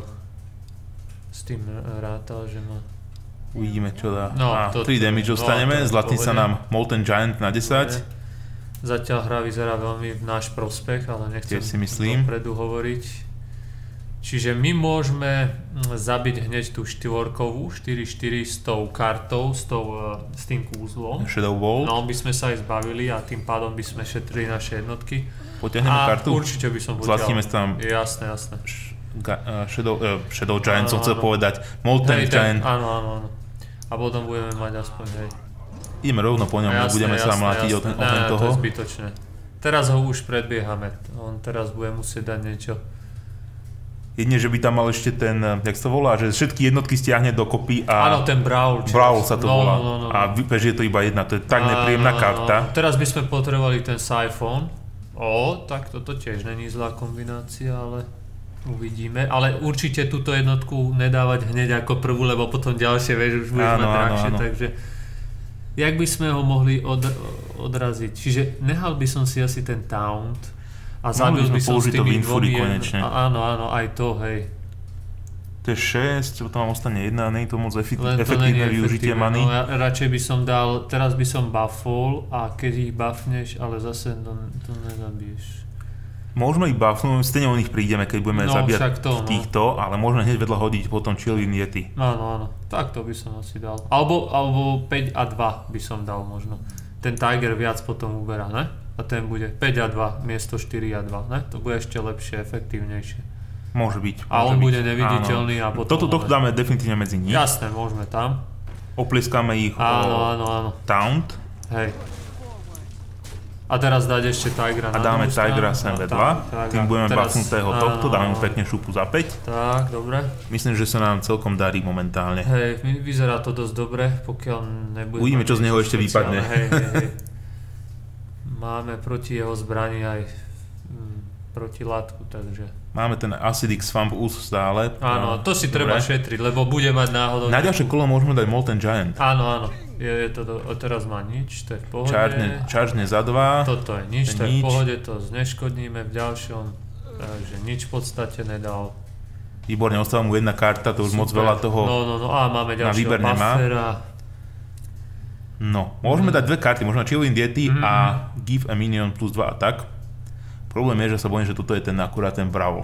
[SPEAKER 2] s tým rátal, že má...
[SPEAKER 1] Uvidíme, čo dá.
[SPEAKER 2] No,
[SPEAKER 1] a
[SPEAKER 2] to,
[SPEAKER 1] tri damage dostaneme,
[SPEAKER 2] no,
[SPEAKER 1] zlatí sa nám Molten Giant na desať.
[SPEAKER 2] Zatiaľ hra vyzerá veľmi v náš prospech, ale nechcem
[SPEAKER 1] si myslím.
[SPEAKER 2] dopredu hovoriť. Čiže my môžeme zabiť hneď tú štvorkovú, štyri štyri s tou kartou, s, tou, s tým kúzlom.
[SPEAKER 1] Shadow Ball.
[SPEAKER 2] No, by sme sa aj zbavili a tým pádom by sme šetrili naše jednotky.
[SPEAKER 1] Potiahneme kartu?
[SPEAKER 2] Určite by som potiahol.
[SPEAKER 1] Zlatíme tam...
[SPEAKER 2] Jasné, jasné.
[SPEAKER 1] Shadow, uh, Shadow Giant som chcel povedať. Molten
[SPEAKER 2] hej,
[SPEAKER 1] Giant.
[SPEAKER 2] Áno, áno, áno. A potom budeme mať aspoň, hej.
[SPEAKER 1] Ideme rovno po ňom,
[SPEAKER 2] jasné,
[SPEAKER 1] nebudeme sa mlátiť o ten, o ten
[SPEAKER 2] ne,
[SPEAKER 1] toho.
[SPEAKER 2] to je zbytočné. Teraz ho už predbiehame. On teraz bude musieť dať niečo.
[SPEAKER 1] Jedine, že by tam mal ešte ten, jak sa to volá, že všetky jednotky stiahne dokopy a...
[SPEAKER 2] Áno, ten Brawl.
[SPEAKER 1] Brawl sa to
[SPEAKER 2] no,
[SPEAKER 1] volá.
[SPEAKER 2] No, no, no, no.
[SPEAKER 1] A vypež je to iba jedna, to je tak nepríjemná
[SPEAKER 2] no,
[SPEAKER 1] karta.
[SPEAKER 2] No. Teraz by sme potrebovali ten Siphon. Ó, tak toto tiež není zlá kombinácia, ale... Uvidíme, ale určite túto jednotku nedávať hneď ako prvú, lebo potom ďalšie, vieš, už budeš mať drahšie, takže jak by sme ho mohli od, odraziť? Čiže nehal by som si asi ten Taunt a zabil by som s tými dvomi...
[SPEAKER 1] konečne.
[SPEAKER 2] Áno, áno, aj to, hej.
[SPEAKER 1] To je šesť, potom vám ostane jedna, nie je to moc efektívne využitie many.
[SPEAKER 2] No, ja radšej by som dal, teraz by som buffol a keď ich buffneš, ale zase to, to nezabiješ.
[SPEAKER 1] Môžeme ich buffnúť, stejne o nich prídeme, keď budeme
[SPEAKER 2] no,
[SPEAKER 1] zabíjať
[SPEAKER 2] to,
[SPEAKER 1] týchto,
[SPEAKER 2] no.
[SPEAKER 1] ale môžeme hneď vedľa hodiť potom Chilling Yeti.
[SPEAKER 2] Áno, áno, tak to by som asi dal. Alebo, alebo päť a dva by som dal možno. Ten Tiger viac potom uberá, ne? A ten bude päť a dva miesto štyri a dva, ne? To bude ešte lepšie, efektívnejšie.
[SPEAKER 1] Môže byť.
[SPEAKER 2] A
[SPEAKER 1] môže
[SPEAKER 2] on
[SPEAKER 1] byť.
[SPEAKER 2] bude neviditeľný
[SPEAKER 1] áno.
[SPEAKER 2] a potom...
[SPEAKER 1] Toto, toto dáme definitívne medzi nich.
[SPEAKER 2] Jasné, môžeme tam.
[SPEAKER 1] Oplieskáme ich
[SPEAKER 2] áno,
[SPEAKER 1] o
[SPEAKER 2] áno, áno.
[SPEAKER 1] Taunt.
[SPEAKER 2] Hej. A teraz dať ešte Tigra na
[SPEAKER 1] A dáme
[SPEAKER 2] stranu.
[SPEAKER 1] Tigra sem vedľa, tým budeme buffnutého tohto, dáme mu pekne šupu za päť.
[SPEAKER 2] Tak, dobre.
[SPEAKER 1] Myslím, že sa nám celkom darí momentálne.
[SPEAKER 2] Hej, vyzerá to dosť dobre, pokiaľ nebude...
[SPEAKER 1] Uvidíme, čo z neho ešte vypadne.
[SPEAKER 2] Hej, hej, hej. Máme proti jeho zbrani aj mm, proti látku, takže...
[SPEAKER 1] Máme ten Acidic Swamp Ooze stále.
[SPEAKER 2] Áno, to si treba šetriť, lebo bude mať náhodou...
[SPEAKER 1] Na ďalšie kolo môžeme dať Molten Giant.
[SPEAKER 2] Áno, áno. Je, je to do, teraz má nič, to je v pohode.
[SPEAKER 1] Čarne, čarne za dva.
[SPEAKER 2] Toto je nič, to je v pohode, to zneškodníme v ďalšom. Takže nič v podstate nedal.
[SPEAKER 1] Výborne, ostáva mu jedna karta, to už
[SPEAKER 2] Super.
[SPEAKER 1] Moc veľa toho
[SPEAKER 2] No, no, no, a máme ďalšieho buffera.
[SPEAKER 1] No, môžeme mm. dať dve karty, možno Chilling Yeti mm. a Give a Minion plus dva atak. Problém je, že sa bojím, že toto je ten akurát ten Brawl.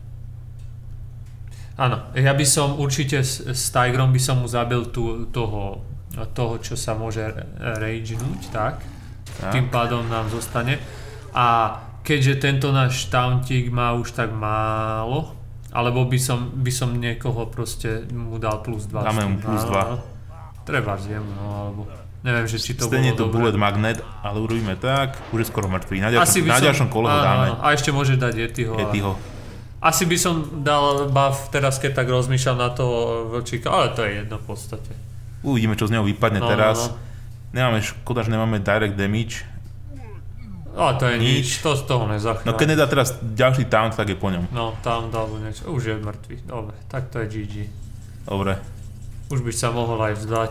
[SPEAKER 2] Áno, ja by som určite s, s Tigrom by som mu zabil tú, toho, toho, čo sa môže ragenúť, tak? tak? Tým pádom nám zostane. A keďže tento náš tauntík má už tak málo, alebo by som, by som niekoho proste mu dal plus dva.
[SPEAKER 1] Dáme mu plus dva.
[SPEAKER 2] Treba zjem, no, alebo... Neviem, že či to
[SPEAKER 1] Stejne
[SPEAKER 2] bolo
[SPEAKER 1] to
[SPEAKER 2] dobre.
[SPEAKER 1] Bullet Magnet, ale urobíme tak, už je skoro mŕtvý. Na ďalšom, na ďalšom kole ho dáme.
[SPEAKER 2] Áno, a ešte môže dať Yetiho.
[SPEAKER 1] Yetiho.
[SPEAKER 2] Asi by som dal buff teraz, keď tak rozmýšľam na toho vlčíka, ale to je jedno v podstate.
[SPEAKER 1] Uvidíme, čo z neho vypadne
[SPEAKER 2] no,
[SPEAKER 1] teraz.
[SPEAKER 2] No, no.
[SPEAKER 1] Nemáme, škoda, že nemáme direct damage.
[SPEAKER 2] A to je nič, nič. To z toho nezachráni.
[SPEAKER 1] No keď nedá teraz ďalší taunt, tak je po ňom.
[SPEAKER 2] No, taunt alebo niečo, už je mŕtvý. Dobre, tak to je gé gé.
[SPEAKER 1] Dobre.
[SPEAKER 2] Už by sa mohol aj vzdať.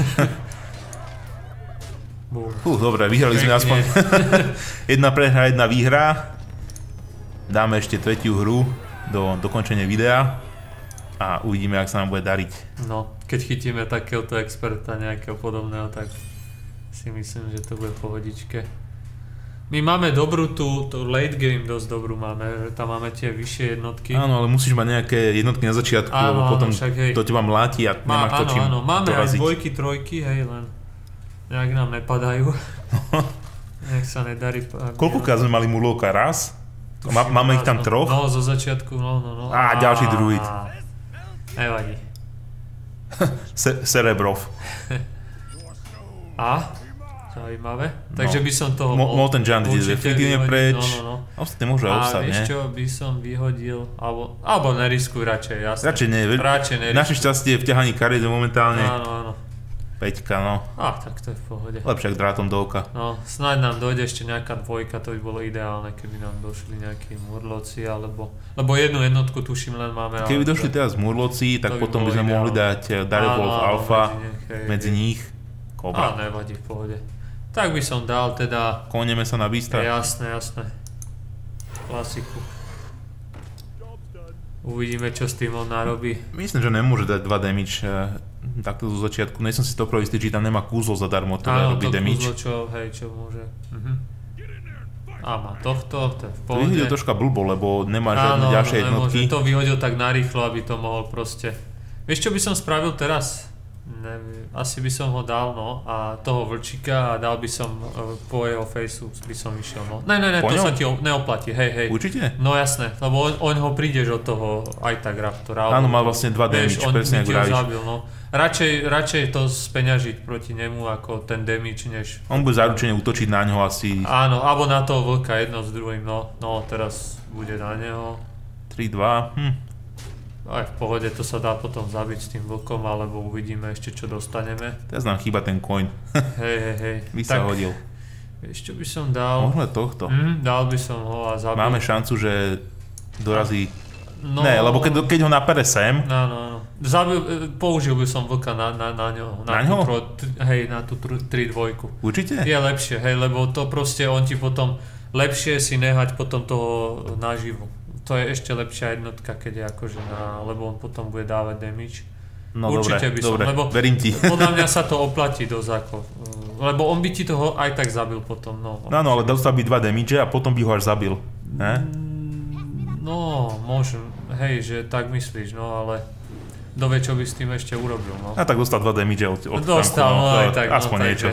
[SPEAKER 1] Fú, dobre, vyhrali sme aspoň jedna prehra, jedna výhra. Dáme ešte tretiu hru do dokončenia videa a uvidíme, ak sa nám bude dariť.
[SPEAKER 2] No, keď chytíme takéhoto experta nejakého podobného, tak si myslím, že to bude v pohodičke. My máme dobrú tú, tú late game dosť dobrú máme, že tam máme tie vyššie jednotky.
[SPEAKER 1] Áno, ale musíš mať nejaké jednotky na začiatku,
[SPEAKER 2] áno,
[SPEAKER 1] lebo potom
[SPEAKER 2] však, hej.
[SPEAKER 1] to teba mláti a
[SPEAKER 2] Má,
[SPEAKER 1] nemáš to čím
[SPEAKER 2] áno, áno, máme
[SPEAKER 1] doraziť.
[SPEAKER 2] aj dvojky, trojky, hej, len nejak nám nepadajú. Nech sa nedarí.
[SPEAKER 1] Koľkokrát sme mali Murloka? Raz? Má, máme ich tam troch?
[SPEAKER 2] No, zo začiatku, no, no, no.
[SPEAKER 1] Á, ďalší druid.
[SPEAKER 2] Nevadí.
[SPEAKER 1] Se, Cerebrov.
[SPEAKER 2] A? Zaujímavé. Takže
[SPEAKER 1] no.
[SPEAKER 2] by som toho
[SPEAKER 1] Mo, mohol ten jump ísť efektívne preč.
[SPEAKER 2] No, no, no.
[SPEAKER 1] Ostatne môže ostať,
[SPEAKER 2] nie? A vieš
[SPEAKER 1] ne?
[SPEAKER 2] čo by som vyhodil, alebo, alebo neriskuj radšej, jasne.
[SPEAKER 1] Radšej nie.
[SPEAKER 2] Radšej neriskuj.
[SPEAKER 1] Naše šťastie v ťahaní kariet momentálne.
[SPEAKER 2] Áno, áno.
[SPEAKER 1] Peťka, no.
[SPEAKER 2] Á, tak to je v pohode.
[SPEAKER 1] Lepšie ako drátom do oka.
[SPEAKER 2] No, snáď nám dojde ešte nejaká dvojka, to by bolo ideálne, keby nám došli nejakí Murloci, alebo... Lebo jednu jednotku tuším len máme.
[SPEAKER 1] Keby došli teraz Murloci, tak potom by sme ideálne. Mohli dať Direwolf Alpha medzi, nech, hej, medzi nich. Kobra.
[SPEAKER 2] Á, nevadí, v pohode. Tak by som dal teda...
[SPEAKER 1] Koneme sa na Beasta.
[SPEAKER 2] Jasné, jasné. Klasiku. Uvidíme, čo s tým on narobí.
[SPEAKER 1] Myslím, že nemôže dať dva damage takto zo začiatku. Nie som si to istý, či tam nemá kúzlo zadarmo, ktoré robí damage.
[SPEAKER 2] Áno, to kúzlo, čo, hej, čo môže. Mhm. A má tohto, to je v pohode.
[SPEAKER 1] To vyhodil troška blbo, lebo nemá žiadne ďalšie jednotky.
[SPEAKER 2] Áno, to vyhodil tak narýchlo, aby to mohol proste... Vieš, čo by som spravil teraz? Neviem, asi by som ho dal, no, a toho vlčíka a dal by som uh, po jeho faceu by som išiel, no. Ne, ne, ne, po to ňom? Sa ti neoplatí, hej, hej.
[SPEAKER 1] Určite?
[SPEAKER 2] No jasné, lebo on, on ho prídeš od toho aj tak Raptora.
[SPEAKER 1] Áno, má vlastne dva damage, presne ako vravíš.
[SPEAKER 2] Zabil, no. Radšej, radšej to speňažiť proti nemu ako ten damage, než...
[SPEAKER 1] On bude zaručene útočiť na ňo asi...
[SPEAKER 2] Áno, alebo na toho vlka jedno s druhým, no, no, teraz bude na neho.
[SPEAKER 1] tri dva, hm.
[SPEAKER 2] Aj v pohode, to sa dá potom zabiť s tým vlkom, alebo uvidíme ešte, čo dostaneme.
[SPEAKER 1] Teraz nám chýba ten coin.
[SPEAKER 2] Hej, hej, hej.
[SPEAKER 1] By sa hodil.
[SPEAKER 2] Vieš, čo by som dal?
[SPEAKER 1] Možno tohto.
[SPEAKER 2] Mm, dal by som ho a zabil.
[SPEAKER 1] Máme šancu, že dorazí... No, ne, lebo keď, keď ho napere sem...
[SPEAKER 2] Áno, áno. Zabil, použil by som vlka na, na, na ňo.
[SPEAKER 1] Na, na ňo?
[SPEAKER 2] Tú, hej, na tú tri dvojku.
[SPEAKER 1] Určite?
[SPEAKER 2] Je lepšie, hej, lebo to proste on ti potom... Lepšie si nehať potom toho naživu. To je ešte lepšia jednotka, keď je akože na... Lebo on potom bude dávať damage.
[SPEAKER 1] No
[SPEAKER 2] určite
[SPEAKER 1] dobre,
[SPEAKER 2] by som,
[SPEAKER 1] dobre,
[SPEAKER 2] lebo
[SPEAKER 1] verím ti.
[SPEAKER 2] Podľa mňa sa to oplatí dosť ako... Lebo on by ti toho aj tak zabil potom, no.
[SPEAKER 1] No, no, ale dostal by dva damage a potom by ho až zabil, ne?
[SPEAKER 2] No, môžem, hej, že tak myslíš, no ale... Dovie, čo by s tým ešte urobil, no.
[SPEAKER 1] A tak dostal dva damage od, od
[SPEAKER 2] dostal,
[SPEAKER 1] tanku,
[SPEAKER 2] no,
[SPEAKER 1] no,
[SPEAKER 2] aj tak,
[SPEAKER 1] aspoň
[SPEAKER 2] no,
[SPEAKER 1] niečo.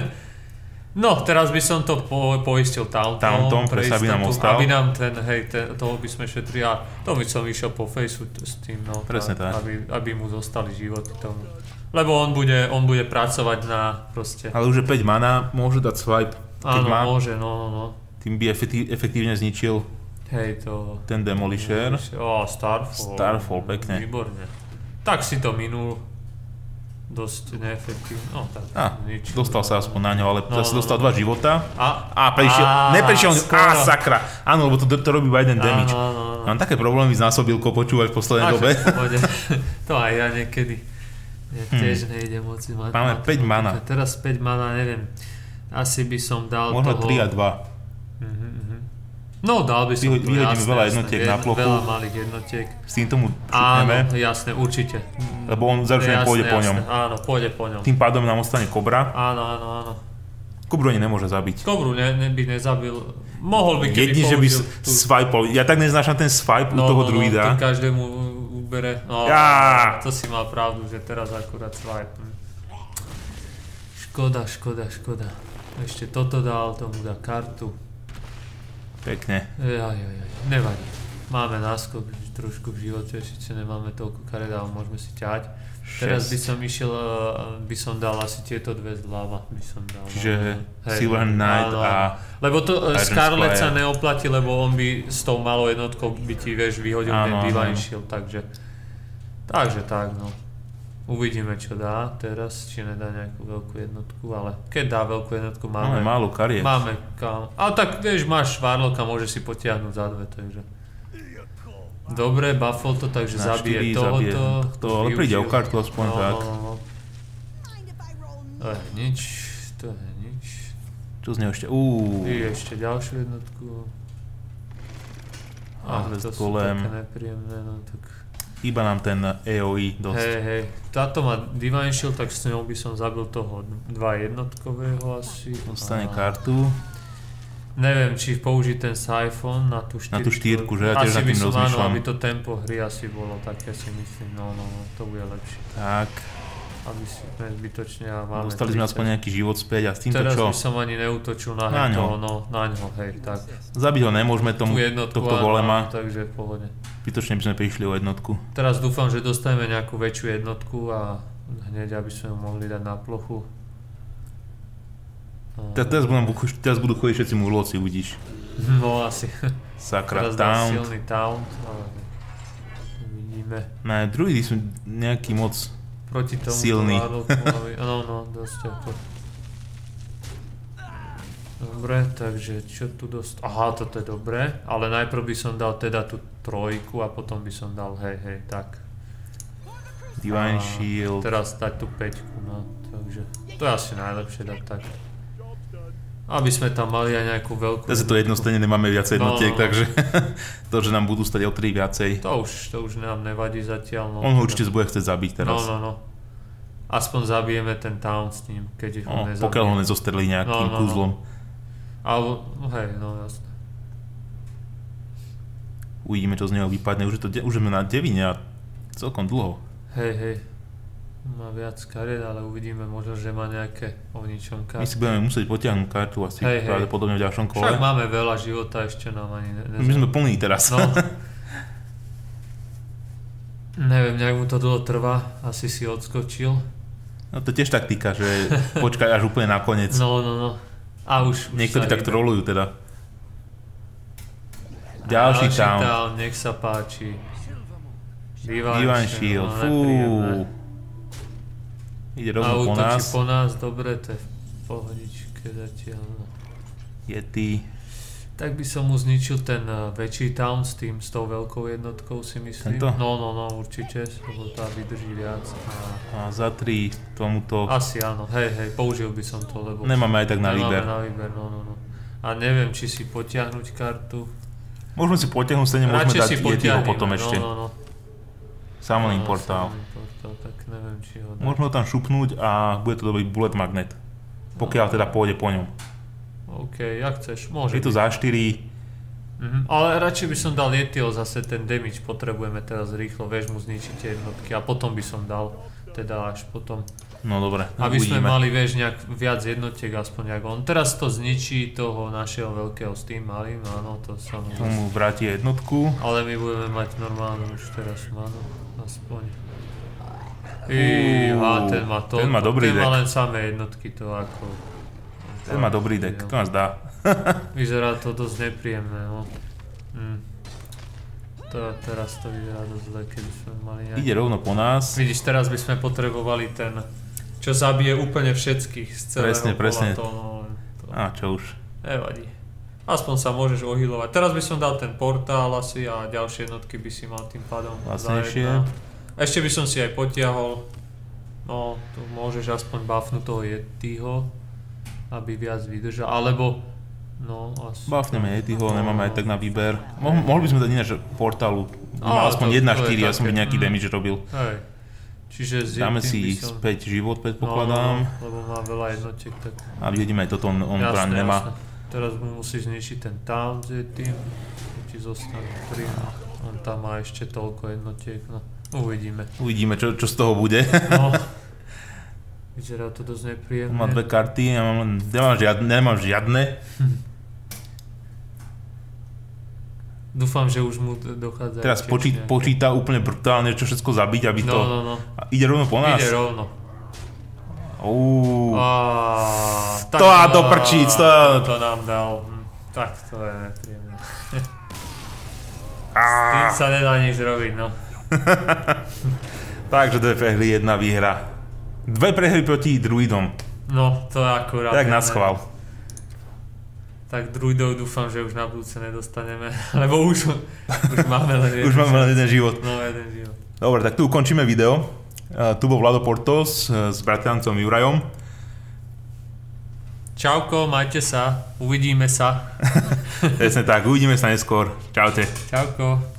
[SPEAKER 2] No, teraz by som to po, poistil Tauntom,
[SPEAKER 1] Tauntom, pre aby nám ostal.
[SPEAKER 2] Aby nám ten, hej, ten, toho by sme šetrili a to by som išiel po faceu s tým, no.
[SPEAKER 1] Presne tak.
[SPEAKER 2] Aby, aby mu zostali životy tomu. Lebo on bude, on bude pracovať na proste...
[SPEAKER 1] Ale už je päť mana, môže dať swipe, keď
[SPEAKER 2] áno,
[SPEAKER 1] má.
[SPEAKER 2] môže, no, no, no.
[SPEAKER 1] Tým by efektív, efektívne zničil
[SPEAKER 2] hej, to...
[SPEAKER 1] ten Demolisher.
[SPEAKER 2] Ó, Starfall.
[SPEAKER 1] Starfall, pekne.
[SPEAKER 2] Výborne. Tak si to minul. Dosť neefektívne, no tak
[SPEAKER 1] ah,
[SPEAKER 2] nič.
[SPEAKER 1] Dostal sa aspoň na ňo, ale
[SPEAKER 2] no,
[SPEAKER 1] zase
[SPEAKER 2] no,
[SPEAKER 1] dostal
[SPEAKER 2] no.
[SPEAKER 1] dva života.
[SPEAKER 2] A,
[SPEAKER 1] a prešiel,
[SPEAKER 2] a,
[SPEAKER 1] neprešiel, á,
[SPEAKER 2] skoro.
[SPEAKER 1] sakra. Áno, lebo to, to robí iba jeden damage.
[SPEAKER 2] Áno, áno, áno.
[SPEAKER 1] Mám také problémy s násobilkou počúvať v poslednej dobe.
[SPEAKER 2] To aj ja niekedy. Ja tiež hmm. nejdem moc.
[SPEAKER 1] Máme päť mana.
[SPEAKER 2] Teraz päť mana, neviem. Asi by som dal
[SPEAKER 1] možno
[SPEAKER 2] toho...
[SPEAKER 1] tri a dva.
[SPEAKER 2] Uh-huh, uh-huh. No, dal by som
[SPEAKER 1] Vyhodíme
[SPEAKER 2] to, jasné,
[SPEAKER 1] veľa
[SPEAKER 2] jasné,
[SPEAKER 1] jednotiek
[SPEAKER 2] jasné,
[SPEAKER 1] na plochu.
[SPEAKER 2] Veľa malých jednotiek.
[SPEAKER 1] S tým tomu šupneme.
[SPEAKER 2] Áno, jasné, určite.
[SPEAKER 1] Lebo on zaručene pôjde po ňom.
[SPEAKER 2] Áno, pôjde po ňom.
[SPEAKER 1] Tým pádom nám ostane Kobra.
[SPEAKER 2] Áno, áno, áno.
[SPEAKER 1] Kobru ani nemôže zabiť.
[SPEAKER 2] Kobru ne, ne, by nezabil. Mohol by, keby
[SPEAKER 1] jedni, že by
[SPEAKER 2] tú...
[SPEAKER 1] swipol. Ja tak neznášam ten swipe
[SPEAKER 2] no,
[SPEAKER 1] u toho
[SPEAKER 2] no,
[SPEAKER 1] druida.
[SPEAKER 2] No, každému ubere. No,
[SPEAKER 1] ja.
[SPEAKER 2] To si mal pravdu, že teraz akurát swipe. Škoda, škoda, škoda. Ešte toto dal, tomu dá kartu.
[SPEAKER 1] Pekne.
[SPEAKER 2] Jaj, jaj, jaj. Nevadí. Máme náskok trošku v živote, síce nemáme toľko karet, ale môžeme si ťahať. šesť. Teraz by som išiel, by som dal asi tieto dve zľava, by som dal.
[SPEAKER 1] Čiže
[SPEAKER 2] hej,
[SPEAKER 1] Silver Knight
[SPEAKER 2] áno,
[SPEAKER 1] a...
[SPEAKER 2] Lebo to Scarlet sa
[SPEAKER 1] Squire.
[SPEAKER 2] neoplatí, lebo on by s tou malou jednotkou by ti, vieš, vyhodil
[SPEAKER 1] áno,
[SPEAKER 2] ten Divine
[SPEAKER 1] áno.
[SPEAKER 2] Shield, takže... Takže tak, no. Uvidíme, čo dá teraz, či nedá nejakú veľkú jednotku, ale keď dá veľkú jednotku, máme...
[SPEAKER 1] Máme málo kariet.
[SPEAKER 2] Máme kam... Ale tak, vieš, máš Warlocka, môže si potiahnuť za dve, takže... Dobre, buffol to, takže
[SPEAKER 1] na
[SPEAKER 2] zabije
[SPEAKER 1] štyri,
[SPEAKER 2] tohoto.
[SPEAKER 1] zabije to, ale príde o kartu aspoň
[SPEAKER 2] no,
[SPEAKER 1] tak.
[SPEAKER 2] No, no. To je nič, to je nič.
[SPEAKER 1] Čo z neho ešte? Uuu.
[SPEAKER 2] I ešte ďalšiu jednotku. Ah, to sú
[SPEAKER 1] golem.
[SPEAKER 2] také nepríjemné, no tak...
[SPEAKER 1] Chýba nám ten á ó é dosť.
[SPEAKER 2] Hej, hej. Táto má Divine Shield, tak s ňou by som zabil toho dva jednotkového asi.
[SPEAKER 1] Dostane kartu.
[SPEAKER 2] Neviem, či použiť ten Siphon na tú štyrku.
[SPEAKER 1] Na tú štyrku, že ja tiež nad tým rozmýšľam.
[SPEAKER 2] Áno, aby to tempo hry asi bolo také, si myslím, no, no, no, to bude lepšie.
[SPEAKER 1] Tak.
[SPEAKER 2] Aby si zbytočne a máme...
[SPEAKER 1] Dostali sme aspoň nejaký život späť a s týmto
[SPEAKER 2] Teraz
[SPEAKER 1] čo?
[SPEAKER 2] Teraz by som ani neútočil na, na toho, no, na ňo, hej, tak.
[SPEAKER 1] Zabiť ho nemôžeme tomu, tohto golema.
[SPEAKER 2] Takže v pohode.
[SPEAKER 1] Zbytočne by sme prišli o jednotku.
[SPEAKER 2] Teraz dúfam, že dostaneme nejakú väčšiu jednotku a hneď, aby sme ju mohli dať na plochu.
[SPEAKER 1] Teraz budú, teraz budú chodiť všetci murlovci, uvidíš.
[SPEAKER 2] No asi.
[SPEAKER 1] Sakra,
[SPEAKER 2] teraz dá
[SPEAKER 1] taunt.
[SPEAKER 2] silný taunt, ale uvidíme.
[SPEAKER 1] Ne, druidi sú nejaký moc
[SPEAKER 2] proti tomu
[SPEAKER 1] silný.
[SPEAKER 2] No, no, dosť ako. Dobre, takže čo tu dosť... Aha, toto je dobré, ale najprv by som dal teda tú trojku a potom by som dal hej, hej, tak.
[SPEAKER 1] Divine
[SPEAKER 2] a
[SPEAKER 1] Shield.
[SPEAKER 2] Teraz dať tú päťku, no, takže to je asi najlepšie dať tak. Aby sme tam mali aj nejakú veľkú...
[SPEAKER 1] Zase to jednostane nemáme viacej jednotiek,
[SPEAKER 2] no, no.
[SPEAKER 1] takže to, že nám budú stať o tri viacej.
[SPEAKER 2] To už, to už nám nevadí zatiaľ. No,
[SPEAKER 1] on ho určite bude chcieť zabiť teraz.
[SPEAKER 2] No, no, no. Aspoň zabijeme ten town s ním, keď ho
[SPEAKER 1] no,
[SPEAKER 2] nezabijeme.
[SPEAKER 1] Pokiaľ ho nezostrelí nejakým no, no, kúzlom.
[SPEAKER 2] No. Alebo, hej, no jasné.
[SPEAKER 1] Uvidíme, čo z neho vypadne. Už, je to, už sme na devine a celkom dlho.
[SPEAKER 2] Hej, hej. Má viac kariet, ale uvidíme možno, že má nejaké o ničom karty.
[SPEAKER 1] My si budeme musieť potiahnuť kartu asi
[SPEAKER 2] hej,
[SPEAKER 1] pravdepodobne v ďalšom kole.
[SPEAKER 2] Však máme veľa života, ešte nám ani ne, nezaujíma.
[SPEAKER 1] My sme plní teraz.
[SPEAKER 2] No. Neviem, nejak mu to dlho trvá, asi si odskočil.
[SPEAKER 1] No to je tiež taktika, že počkaj až úplne nakoniec.
[SPEAKER 2] No, no, no. A už, už
[SPEAKER 1] niektorí tak trolujú teda. Ďalší town.
[SPEAKER 2] town. Nech sa páči. Divine,
[SPEAKER 1] Divine Shield,
[SPEAKER 2] no,
[SPEAKER 1] fú. Ide rovno po nás.
[SPEAKER 2] po nás, dobre, to je v pohodičke zatiaľ.
[SPEAKER 1] Yeti.
[SPEAKER 2] Tak by som mu zničil ten uh, väčší town s tým, s tou veľkou jednotkou si myslím.
[SPEAKER 1] Tento?
[SPEAKER 2] No, no, no, určite, lebo tá vydrží viac. A...
[SPEAKER 1] a za tri tomuto...
[SPEAKER 2] Asi áno, hej, hej, použil by som to, lebo...
[SPEAKER 1] Nemáme aj tak na výber.
[SPEAKER 2] Nemáme na výber, no, no, no. A neviem, či si potiahnuť kartu.
[SPEAKER 1] Môžeme si potiahnuť, stejne môžeme dať Yetiho potom
[SPEAKER 2] no,
[SPEAKER 1] ešte.
[SPEAKER 2] No, no, no.
[SPEAKER 1] Summoning portál.
[SPEAKER 2] Tak neviem, či ho dá.
[SPEAKER 1] Môžeme ho tam šupnúť a bude to dobrý bullet magnet. Pokiaľ no. teda pôjde po ňom.
[SPEAKER 2] OK, jak chceš, môže
[SPEAKER 1] Je to za štyri.
[SPEAKER 2] Mhm. Ale radšej by som dal Yetiho, zase ten damage potrebujeme teraz rýchlo, vieš mu zničiť tie jednotky a potom by som dal, teda až potom.
[SPEAKER 1] No dobre,
[SPEAKER 2] aby
[SPEAKER 1] uvidíme.
[SPEAKER 2] sme mali, vieš, nejak viac jednotiek, aspoň ako on. Teraz to zničí toho našeho veľkého s tým malým, áno, to sa mu...
[SPEAKER 1] Tomu vráti jednotku.
[SPEAKER 2] Ale my budeme mať normálne už teraz manu, aspoň. Iiii, ten má to,
[SPEAKER 1] ten má dobrý
[SPEAKER 2] ten
[SPEAKER 1] deck.
[SPEAKER 2] má len samé jednotky, to ako...
[SPEAKER 1] Ten má dobrý deck, to nás dá.
[SPEAKER 2] Vyzerá to dosť nepríjemné, no. Hm. To, teraz to vyzerá dosť zle, keby sme mali nejaký...
[SPEAKER 1] Ide rovno po nás.
[SPEAKER 2] Vidíš, teraz by sme potrebovali ten, čo zabije úplne všetkých z celého
[SPEAKER 1] presne,
[SPEAKER 2] pola.
[SPEAKER 1] Presne,
[SPEAKER 2] to, no, to...
[SPEAKER 1] Á, čo už.
[SPEAKER 2] Nevadí. Aspoň sa môžeš ohylovať. Teraz by som dal ten portál asi a ďalšie jednotky by si mal tým pádom
[SPEAKER 1] Vlastnejšie.
[SPEAKER 2] Ešte by som si aj potiahol. No, tu môžeš aspoň buffnúť toho Yetiho, aby viac vydržal. Alebo, no, asi...
[SPEAKER 1] Buffneme Yetiho, no, nemáme aj tak na výber. Mo mohli by sme dať ináč portálu. Mal aspoň jedna štyri, ja som by nejaký mm. damage robil.
[SPEAKER 2] Hej. Čiže z
[SPEAKER 1] dáme si som... späť život, predpokladám.
[SPEAKER 2] No, no, lebo má veľa jednotiek, tak...
[SPEAKER 1] A vidíme aj toto, on, on
[SPEAKER 2] jasné,
[SPEAKER 1] brán nemá.
[SPEAKER 2] Jasné. Teraz mu musíš zničiť ten town s Yetim. Ti zostanú tri. On tam má ešte toľko jednotiek, no. Uvidíme.
[SPEAKER 1] Uvidíme, čo, čo z toho bude.
[SPEAKER 2] No. Vyzerá to dosť nepríjemne.
[SPEAKER 1] Má dve karty, ja mám, nemám žiadne. Nemám žiadne.
[SPEAKER 2] Hm. Dúfam, že už mu dochádza...
[SPEAKER 1] Teraz počí, počíta úplne brutálne, čo všetko zabiť, aby
[SPEAKER 2] no,
[SPEAKER 1] to...
[SPEAKER 2] No, no.
[SPEAKER 1] Ide rovno po nás?
[SPEAKER 2] Ide rovno.
[SPEAKER 1] Uuu.
[SPEAKER 2] Á,
[SPEAKER 1] to a do prčíc, to...
[SPEAKER 2] To nám dal. Hm, tak to je nepríjemné.
[SPEAKER 1] S
[SPEAKER 2] tým sa nedá nič robiť, no.
[SPEAKER 1] Takže dve prehry, jedna výhra. Dve prehry proti druidom.
[SPEAKER 2] No, to je akurát.
[SPEAKER 1] Tak na schvál.
[SPEAKER 2] Tak druidov dúfam, že už na budúce nedostaneme, lebo už, už máme len jeden
[SPEAKER 1] Už máme len jeden život.
[SPEAKER 2] No, jeden život.
[SPEAKER 1] Dobre, tak tu ukončíme video. Uh, tu bol Vlado Portos uh, s bratrancom Jurajom.
[SPEAKER 2] Čauko, majte sa, uvidíme sa.
[SPEAKER 1] Presne tak, uvidíme sa neskôr. Čaute.
[SPEAKER 2] Čauko.